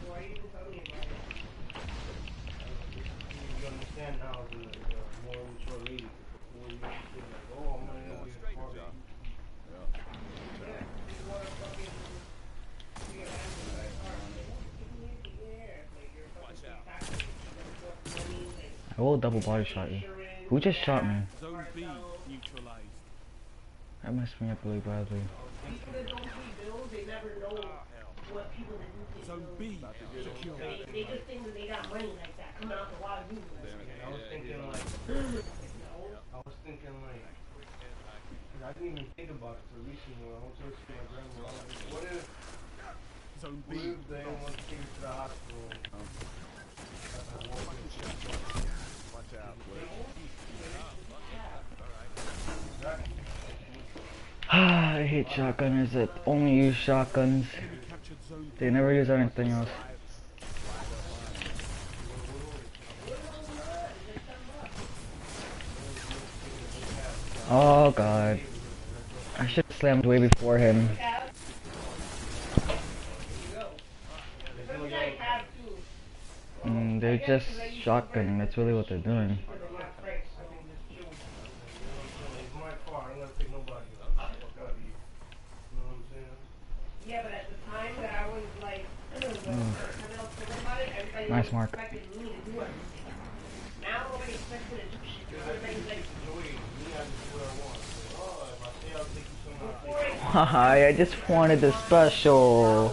Speaker 12: understand now the more mature lady. Before you think like, oh, I'm gonna go get a car.
Speaker 2: I will double body shot you. Who just shot me?
Speaker 10: Zone B neutralized.
Speaker 2: That messed me up really badly.
Speaker 1: People that don't pay bills, they never know what people that do pay
Speaker 10: Zone
Speaker 1: bills.
Speaker 10: B secure.
Speaker 1: They just think that they got money like that coming out the water.
Speaker 12: I was thinking like, cause I didn't even think about it till recently when I went to see my grandma. I was like, what if
Speaker 10: Zone B
Speaker 12: they don't want to take her to the hospital?
Speaker 8: Watch out,
Speaker 2: I hate shotgunners that only use shotguns.
Speaker 10: enemy captured Zone B.
Speaker 2: They never use anything else. Oh god. I should have slammed way before him.
Speaker 1: Have to.
Speaker 2: They're just shotgunning, that's really what they're doing.
Speaker 1: everybody
Speaker 2: Nice mark.
Speaker 1: expected me to do everything. Now nobody expects me to do shit. Everybody's like,
Speaker 2: Hi, I just wanted the special.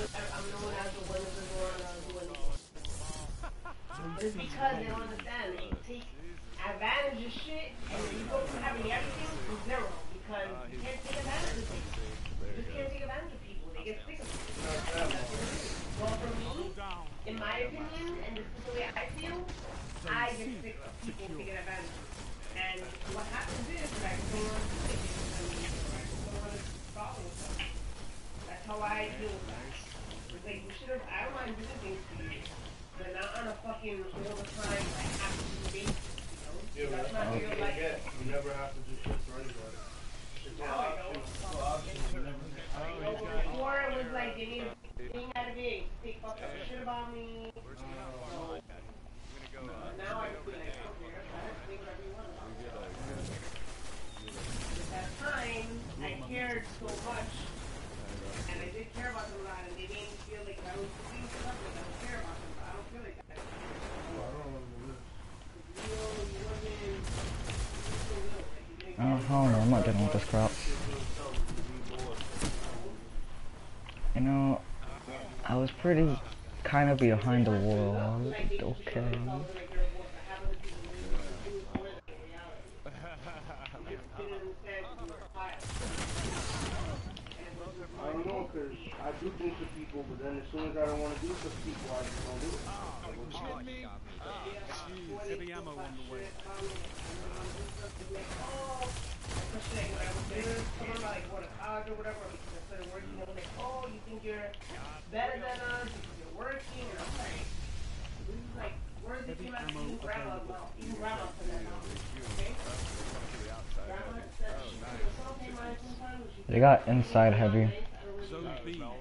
Speaker 1: it's because they don't understand. They take advantage of shit, and then you go from having everything to zero because you can't take advantage of things. You just can't take advantage of people. They get sick of it. Well, for me, in my opinion, and this is the way I feel, I get sick of people taking advantage of me. And what happens is that I don't want to take it because I don't want to follow them. That's how I deal with that. It's like, we should have, I don't mind doing things to you, but not on a fucking all the time, like, have to do basis, you know? That's not real life.
Speaker 12: You never have to do shit for anybody.
Speaker 1: Now I know. Before it was like, they had to be, they fucked up shit about me. Now I feel like, okay, I don't think whatever you want about me. At that time, I cared so much, and I did care about them a lot, and they made me feel like I was doing stuff like I don't care about them, but I don't feel like that.
Speaker 2: Oh no, I'm not dealing with this crap. You know, I was pretty kind of behind the world. Okay.
Speaker 12: I don't know, because I do things for people, but then as soon as I don't want to do stuff for people, I just don't do it.
Speaker 10: Jeez, heavy ammo on the way.
Speaker 1: Oh, you think you're better than us because you're working, and I'm like, this is like, where is it came out to grandma's mouth, even grandma said that now, okay? Grandma said she was okay, my sometimes she
Speaker 2: They got inside heavy.
Speaker 10: Zone B.
Speaker 1: because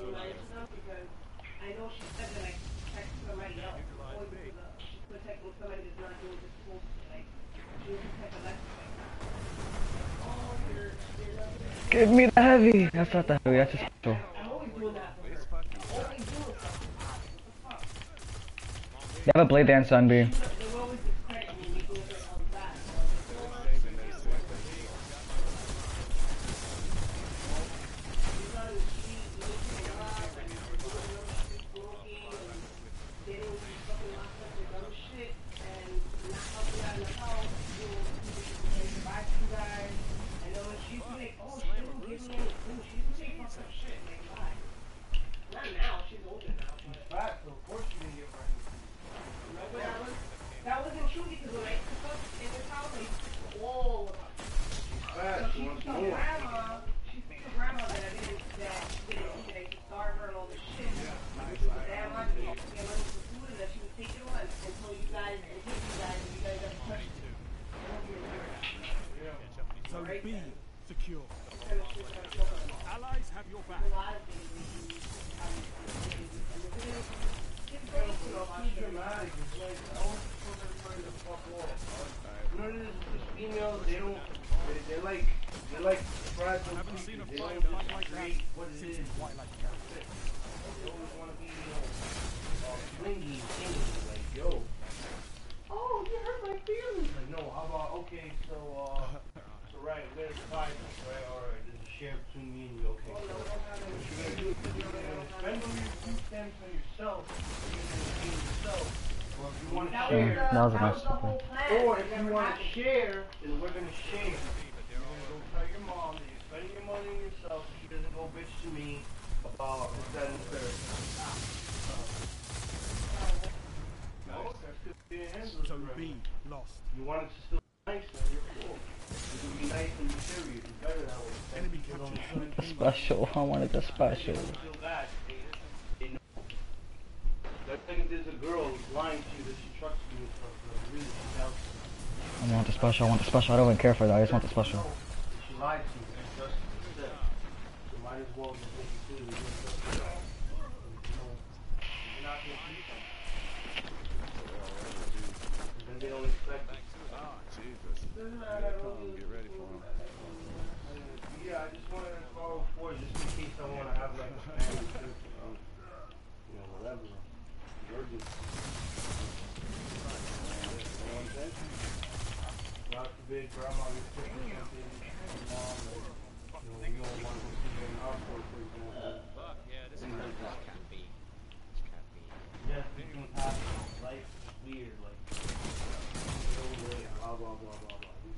Speaker 1: I know she said that, like, protect somebody else. She's protecting somebody that's not doing this school. Like, she was protecting Alexis like that. Oh, you're
Speaker 2: Give me the heavy! That's not the heavy, that's just special.
Speaker 1: I'm always doing that for her. I'm always doing something. What the fuck?
Speaker 2: They have a blade dance on B.
Speaker 1: They will always discredit me making it bad. That wasn't true because when I took up in this house, I took all of us. She's the grandma. She's the grandma that I didn't eat, and I just starved her and all this shit. Which was a damn lot to get money for food, and that she would take it on until you guys and hit you guys, and you guys have questions.
Speaker 10: Zone B secure. Allies have your back.
Speaker 12: Too dramatic. It's like, I want everybody to fuck off. You know what it is? These females, they're like fragile.
Speaker 10: I haven't seen a
Speaker 12: They
Speaker 10: fight
Speaker 12: don't
Speaker 10: fight like that
Speaker 12: create what it
Speaker 10: since
Speaker 12: is.
Speaker 10: white like that.
Speaker 12: They always want to be, clingy, like, yo. Oh, you hurt my feelings. Like, no, how about, okay, so right, we're gonna fight, right, alright, there's a share between me and you, okay. What you're gonna do is you're gonna spend all your food stamps on yourself, you're gonna feed yourself. Or if you want to share,
Speaker 2: That was a nice
Speaker 1: plan.
Speaker 12: or if you want to share, then we're gonna share. You're gonna go tell your mom that you're spending your money on yourself, so she doesn't go bitch to me about this, that, and the third. No, that's good being handled.
Speaker 10: Zone B lost.
Speaker 12: You want it to still be nice, then you're cool. It can be nice and be serious. It's better that way.
Speaker 10: Enemy captured.
Speaker 2: The special, I wanted the special.
Speaker 12: They feel bad. They know. That's like if there's a girl who's lying to you that she trusts you and stuff, but really she doubts you.
Speaker 2: I want the special, I want the special. I don't even care for that, I just want the special.
Speaker 12: She lied to you and just instead. So might as well just make it clear that you don't trust her. You're not going to keep them. Then they don't expect it.
Speaker 8: Oh, Jesus. Get ready for him.
Speaker 12: Yeah, I just wanted to call before just in case I want to have like a family trip. You know, whatever. Emergency.
Speaker 8: Fuck, yeah, this can't be. This can't be.
Speaker 12: Yeah, anyone happy. Life is weird, like, blah, blah, blah, blah, blah. You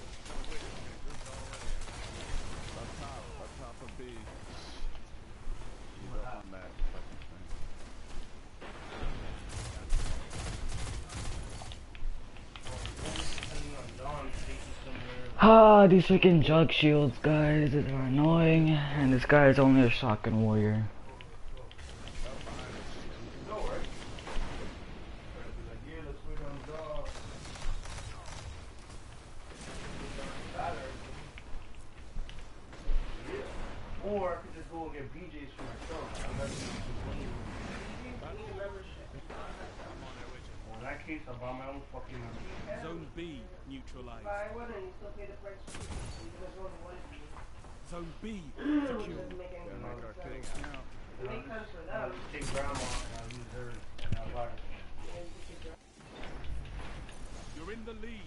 Speaker 12: understand?
Speaker 8: Up top of B. He's up on that fucking thing.
Speaker 2: Ah, these freaking jug shields, guys, are annoying, and this guy is only a shotgun warrior.
Speaker 12: Or I could just go and get BJ's for myself. I'm not gonna well, in that case, I'll buy my own fucking membership.
Speaker 10: Zone B neutralized.
Speaker 1: Buy one and you still pay the price.
Speaker 10: Zone B
Speaker 1: Doesn't
Speaker 10: secure.
Speaker 1: make any
Speaker 12: Yeah,
Speaker 1: sense.
Speaker 12: like arcade account.
Speaker 1: It makes sense for
Speaker 12: I'll
Speaker 1: them.
Speaker 12: just take grandma and I'll use hers and I'll buy it.
Speaker 10: You're in the lead.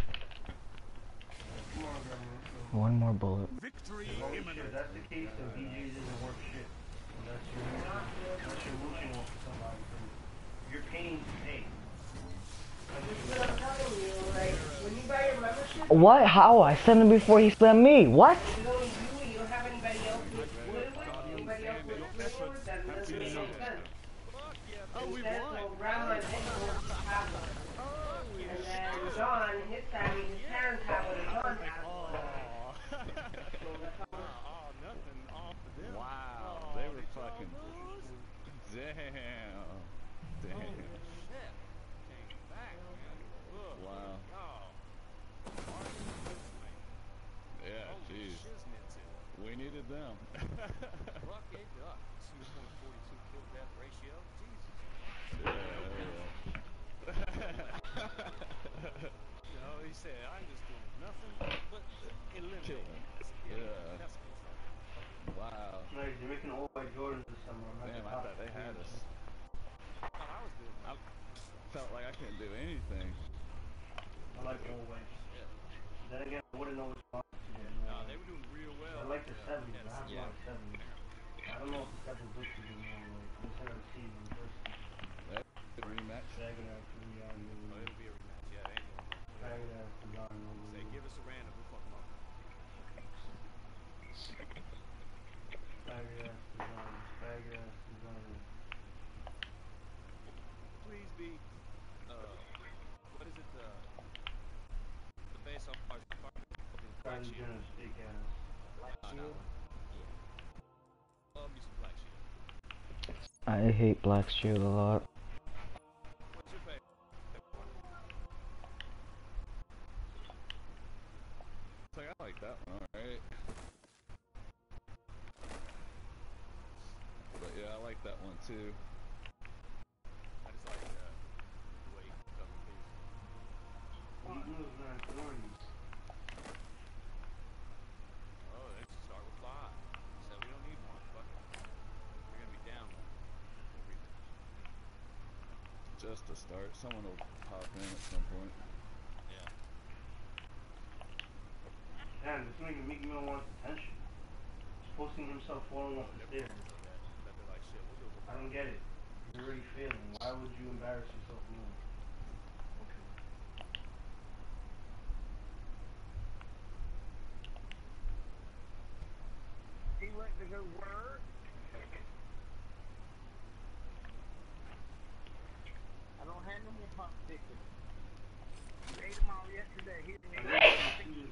Speaker 12: Come on, grandma.
Speaker 2: One more bullet.
Speaker 10: Victory
Speaker 12: If
Speaker 10: imminent.
Speaker 12: that's the case, then BJ's isn't worth shit. Unless you're mooching off of somebody. You're paying to pay.
Speaker 1: But I'm telling you, like, when you buy your membership,
Speaker 2: What? How? I sent him before he sent me. What?
Speaker 1: it's only you and you don't have anybody else to split it with. Anybody else with split it with, that doesn't make no sense.
Speaker 8: Oh, we
Speaker 1: Instead,
Speaker 8: won!
Speaker 1: so grandma and Nick will have one. And then John, his family, his parents have one, and John has one. So that's how
Speaker 8: Nothing off of them. Wow, they were fucking. Damn. Wow. Yeah, jeez. We needed them.
Speaker 10: He said, I'm just doing nothing but eliminating.
Speaker 8: Yeah. Wow.
Speaker 12: Like, they're making all white Jordans this summer.
Speaker 8: Damn, I thought they had us. I felt like I couldn't do anything.
Speaker 12: I like all white. Then again, I wouldn't know what's wrong.
Speaker 10: They were doing real well.
Speaker 12: I like the 70s. I have a lot of 70s. I don't know if the 7s look to be more like. I'm just gonna see in person.
Speaker 8: Rematch.
Speaker 12: Saginaw to the
Speaker 10: It'll be a rematch, yeah.
Speaker 12: Saginaw to the
Speaker 10: Say, give us a random, we'll fuck them up.
Speaker 12: Saginaw to
Speaker 10: Please be, what is it, the base off our Black
Speaker 12: Kylie
Speaker 10: Shield.
Speaker 12: Jenner steak ass.
Speaker 10: Black Shield? Yeah. Love me some Black Shield.
Speaker 2: I hate Black Shield a lot.
Speaker 10: What's your favorite?
Speaker 8: It's like, I like that one, alright. But yeah, I like that one too.
Speaker 10: I just like the way he comes with these.
Speaker 12: Eating those nice corny.
Speaker 10: Oh, let's start with 5. So we don't need one. Fuck it. We're gonna be down one.
Speaker 8: Just to start, someone will pop in at some point.
Speaker 10: Yeah.
Speaker 12: Damn, this nigga Meek Mill wants attention. He's posting himself falling off the stairs. I don't get it. You're already failing. Why would you embarrass yourself more? Okay.
Speaker 7: He went to go work. I don't have no more pop stickers. You ate them all yesterday. He didn't eat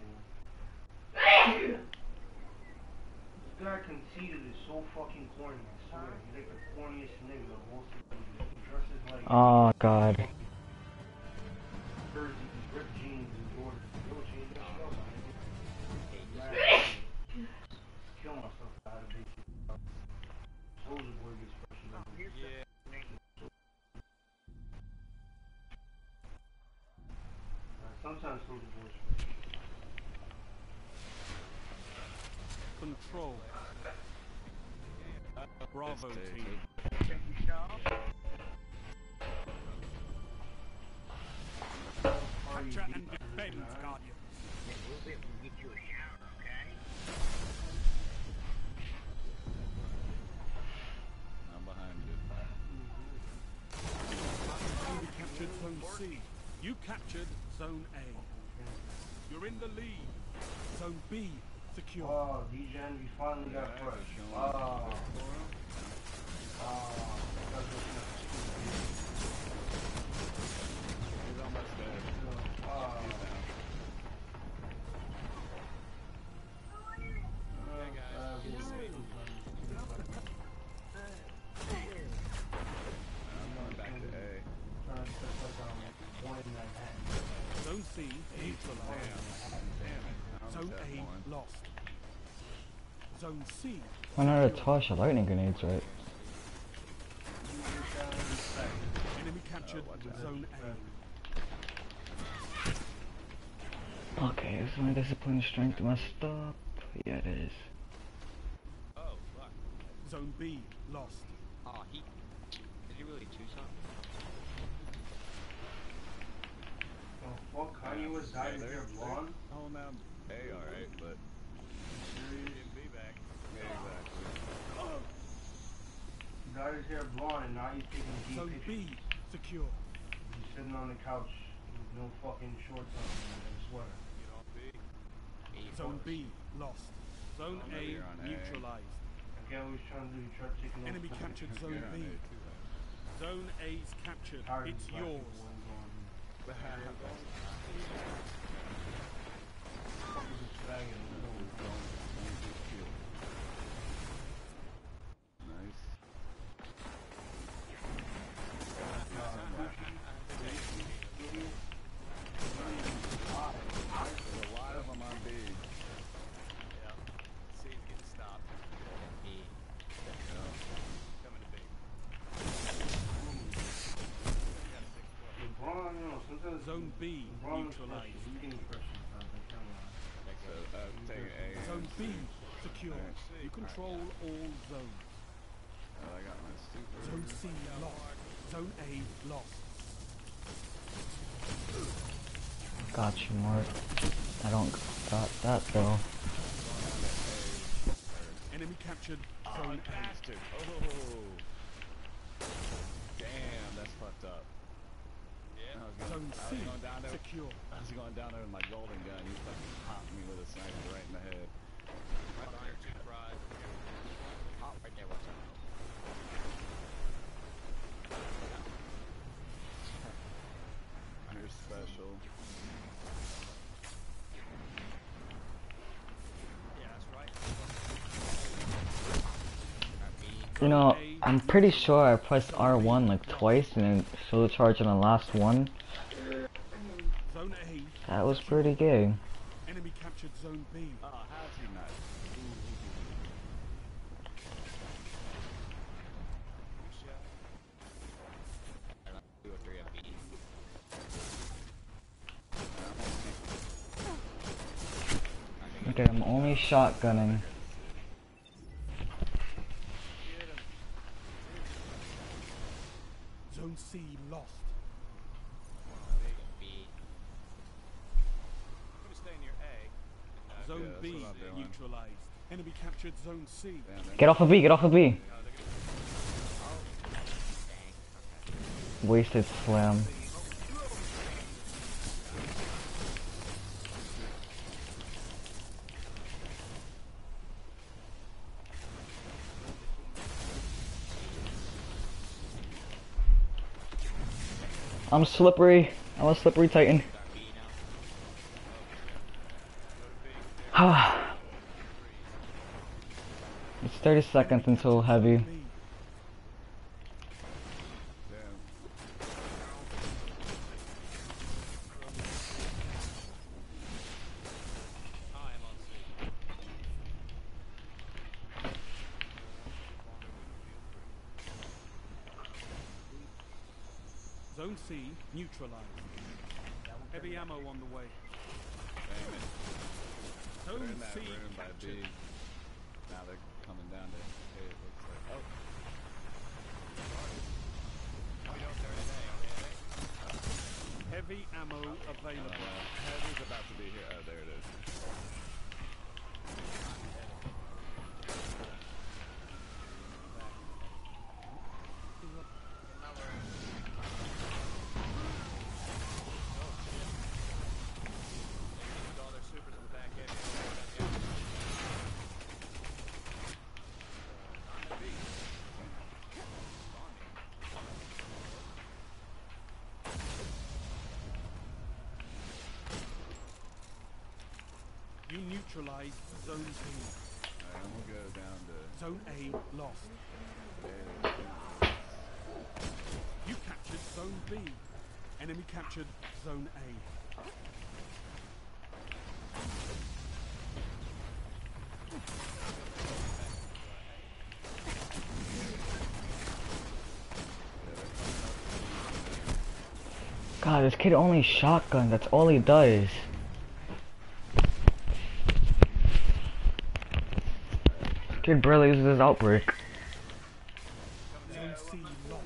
Speaker 12: This guy conceited is so fucking corny, I swear. He's like the corniest nigga of all time. He dresses like
Speaker 2: Oh god.
Speaker 12: jerseys, ripped jeans, and Jordans. Yo, change that shit up, man. Kill myself out of it. Soldier Boy gets fresh enough.
Speaker 10: Yeah.
Speaker 12: Sometimes Soldier Boy's
Speaker 10: Control. Bravo team. Capture and defend, Guardian.
Speaker 13: captured Zone A. You're in the lead. Zone B secure.
Speaker 12: Oh, D-Gen, we finally got first.
Speaker 8: He's almost dead.
Speaker 13: Zone C neutralized. Zone A lost. Zone C.
Speaker 2: Why not toss your lightning grenades, right?
Speaker 13: Enemy captured Zone A.
Speaker 2: Okay, is my discipline strength messed up? Yeah, it is.
Speaker 10: Oh, fuck.
Speaker 13: Zone B lost.
Speaker 10: Oh, did he really do something?
Speaker 12: Oh, fuck, Kanye was dyed his hair blonde?
Speaker 8: Oh, now A, alright, but. B back. Yeah, exactly.
Speaker 12: He dyed his hair blonde and now he's taking G
Speaker 13: Zone
Speaker 12: pictures.
Speaker 13: B secure.
Speaker 12: He's sitting on the couch with no fucking shorts on and a sweater.
Speaker 13: Zone B lost. Zone A neutralized.
Speaker 12: I get what he's trying to do. He tried taking off
Speaker 13: Enemy
Speaker 12: the
Speaker 13: captured
Speaker 12: pictures.
Speaker 13: Zone B. Zone A's captured. It's yours. Zone B neutralized. Zone B secure. You control all zones.
Speaker 8: I got my super.
Speaker 13: Zone C lost. Zone A lost.
Speaker 2: Got you, Mark. I don't got that though.
Speaker 13: Enemy captured
Speaker 8: Oh,
Speaker 13: Zone A.
Speaker 8: bastard! Oh, damn, that's fucked up.
Speaker 10: Yeah.
Speaker 13: Zone C secure.
Speaker 8: I was going down there with my golden gun. He fucking popped me with a sniper right in the head.
Speaker 10: Right behind your two fries. Hot right there, what's up?
Speaker 8: You're special.
Speaker 10: Yeah, that's right.
Speaker 2: You know, I'm pretty sure I pressed R1 like twice and then show charge on the last one.
Speaker 13: Zone A.
Speaker 2: That was pretty good.
Speaker 13: Enemy captured Zone B.
Speaker 8: Oh, how's he not?
Speaker 2: Okay, I'm only shotgunning.
Speaker 13: Zone C lost. Zone B neutralized. Enemy captured Zone C.
Speaker 2: Get off of B, get off of B. Wasted slam. I'm slippery. I'm a slippery titan. It's 30 seconds until heavy.
Speaker 13: Zone C neutralized. Heavy ammo on the way.
Speaker 8: They're
Speaker 13: Zone
Speaker 8: in that
Speaker 13: C
Speaker 8: room by B.
Speaker 13: captured.
Speaker 8: Now they're coming down to A, it looks like. Oh.
Speaker 13: Heavy ammo available.
Speaker 8: Heavy's about to be here. Oh, there it is.
Speaker 13: You neutralized Zone B.
Speaker 8: Alright, I'm gonna go down to...
Speaker 13: Zone A lost. You captured Zone B. Enemy captured Zone A.
Speaker 2: God, this kid only shotgun, that's all he does. This kid barely uses his outbreak.
Speaker 13: Zone C lost.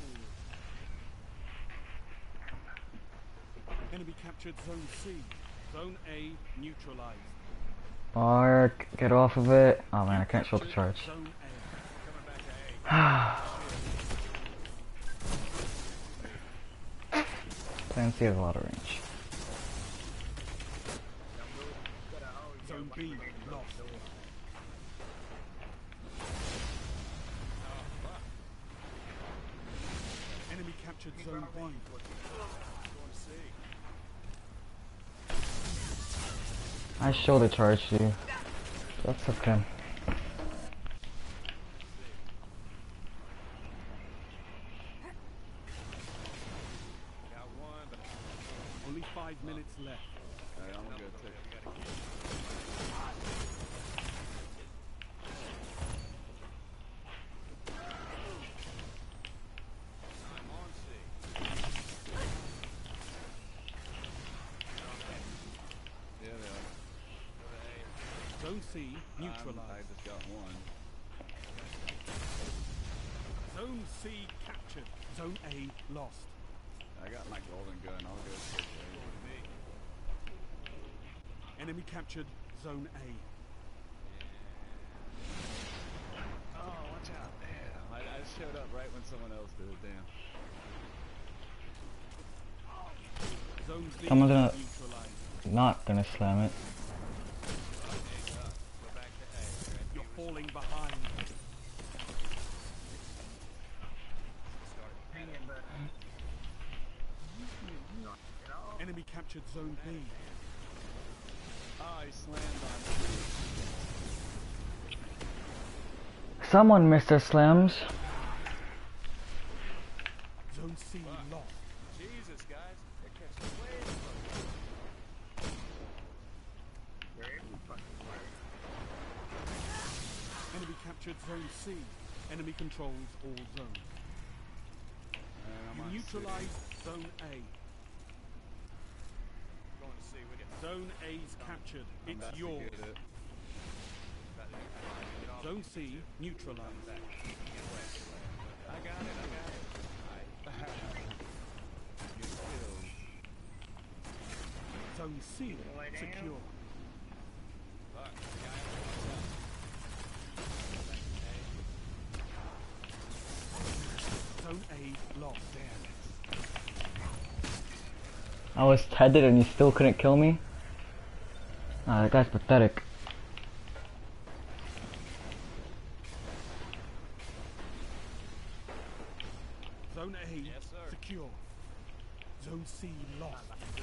Speaker 13: Enemy captured Zone C. Zone A neutralized.
Speaker 2: Mark, get off of it. Oh man, I can't show the charge.
Speaker 13: Zone
Speaker 2: Plan C has a lot of range.
Speaker 13: Zone B lost. Enemy captured Zone B.
Speaker 2: I shoulder charged you. That's okay.
Speaker 13: Only 5 minutes left.
Speaker 8: Alright, I'm gonna go take... Yeah, they are.
Speaker 13: Zone C neutralized.
Speaker 8: I just got one.
Speaker 13: Zone C captured. Zone A lost.
Speaker 8: I got my golden gun. I'll go take it.
Speaker 13: Enemy captured Zone A.
Speaker 8: Oh, watch out. Damn. I showed up right when someone else did. Damn.
Speaker 13: Zone B
Speaker 2: Someone's gonna...
Speaker 13: neutralized.
Speaker 2: not gonna slam it.
Speaker 13: You're falling behind. Enemy captured Zone B.
Speaker 8: Oh, he slammed on me.
Speaker 2: Someone missed their slams.
Speaker 13: Zone C lost.
Speaker 10: Jesus, guys. They're catching waves.
Speaker 13: Enemy captured Zone C. Enemy controls all zones. You neutralized Zone A.
Speaker 10: Going to see. We get
Speaker 13: Zone A's captured. It's
Speaker 8: about to
Speaker 13: yours.
Speaker 8: get it.
Speaker 13: Zone C neutralized.
Speaker 8: I got it. Get killed.
Speaker 13: Zone C secure.
Speaker 10: Fuck.
Speaker 13: Zone A lost.
Speaker 2: I was tethered and you still couldn't kill me? Ah, that guy's pathetic.
Speaker 13: Zone A secure. Zone C lost.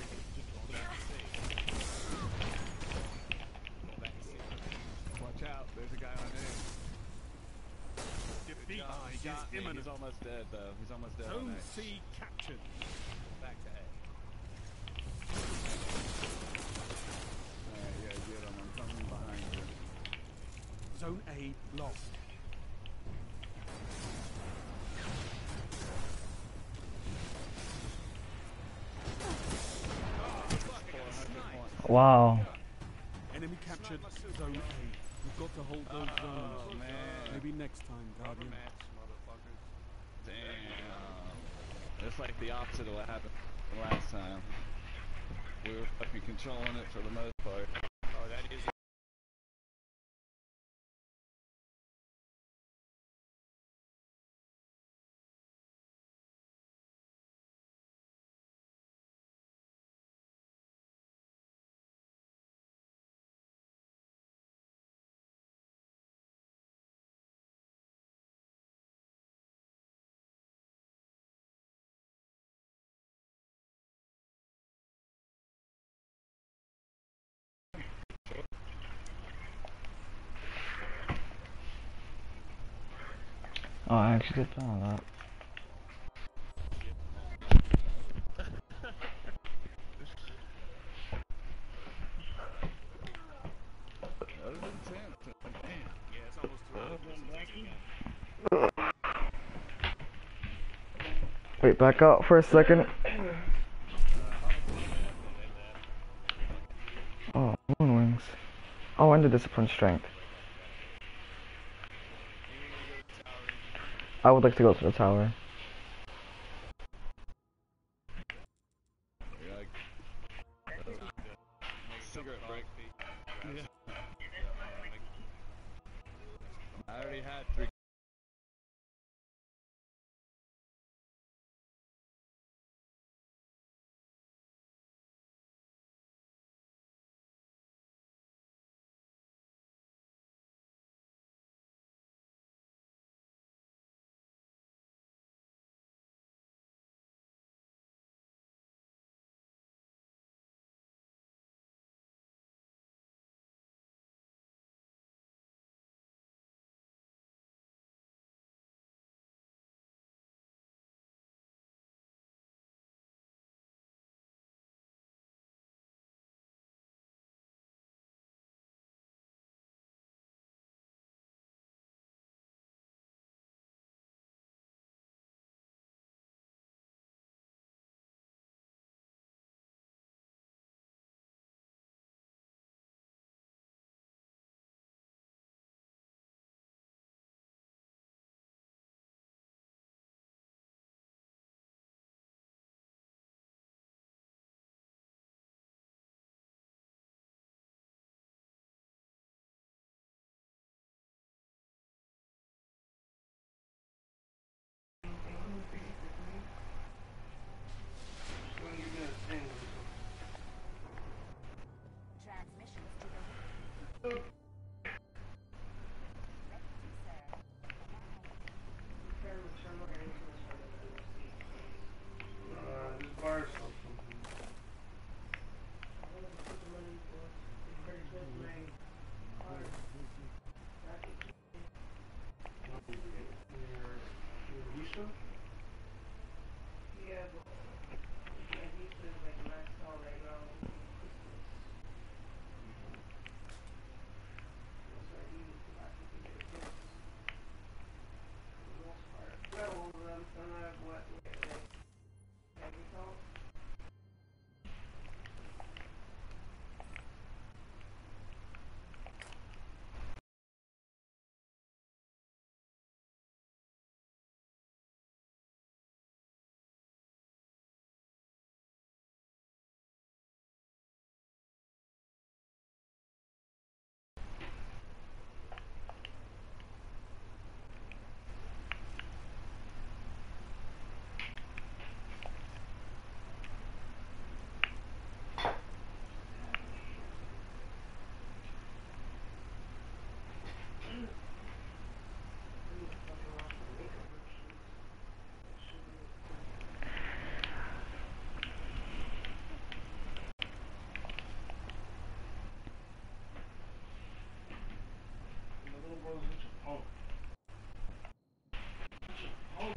Speaker 8: Watch out. There's a guy on there.
Speaker 13: Defeat is
Speaker 8: He's
Speaker 13: imminent.
Speaker 8: almost dead, though. He's almost dead.
Speaker 13: Zone
Speaker 8: on A.
Speaker 13: C captured.
Speaker 10: back to A.
Speaker 8: Alright, yeah, get him. I'm coming behind you.
Speaker 13: Zone A lost.
Speaker 2: Wow.
Speaker 13: Enemy captured Zone A. We've got to hold those zones.
Speaker 8: Man.
Speaker 13: Maybe next time, Guardian.
Speaker 8: Damn. It's like the opposite of what happened last time. We were fucking controlling it for the most part.
Speaker 10: Oh, that is
Speaker 2: Oh, I actually did plan on that.
Speaker 8: That was intense. Damn.
Speaker 13: Yeah, it's almost too early for the season to begin.
Speaker 2: Wait, back out for a second. Oh, moon wings. Oh, and the discipline strength. I would like to go to the tower.
Speaker 8: Yeah, cigarette break. Yeah. I already had 3.
Speaker 4: Transmissions to the ready to serve.
Speaker 12: Just buy yourself something. Your Visa?
Speaker 1: Yeah, but my visa is like maxed out right now. So I need to go back and get it fixed. For the most part. Well, so now I have what? Bank account? My little brother's such a punk. Such a punk.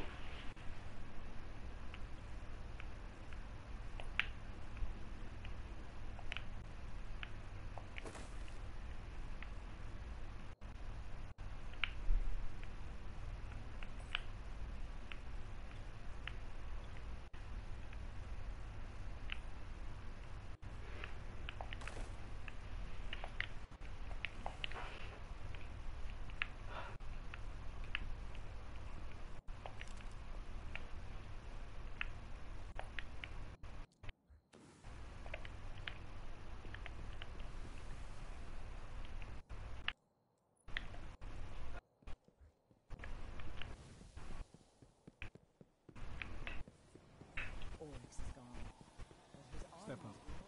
Speaker 6: Oryx is gone. But his
Speaker 13: Step
Speaker 6: armies
Speaker 13: up.
Speaker 6: will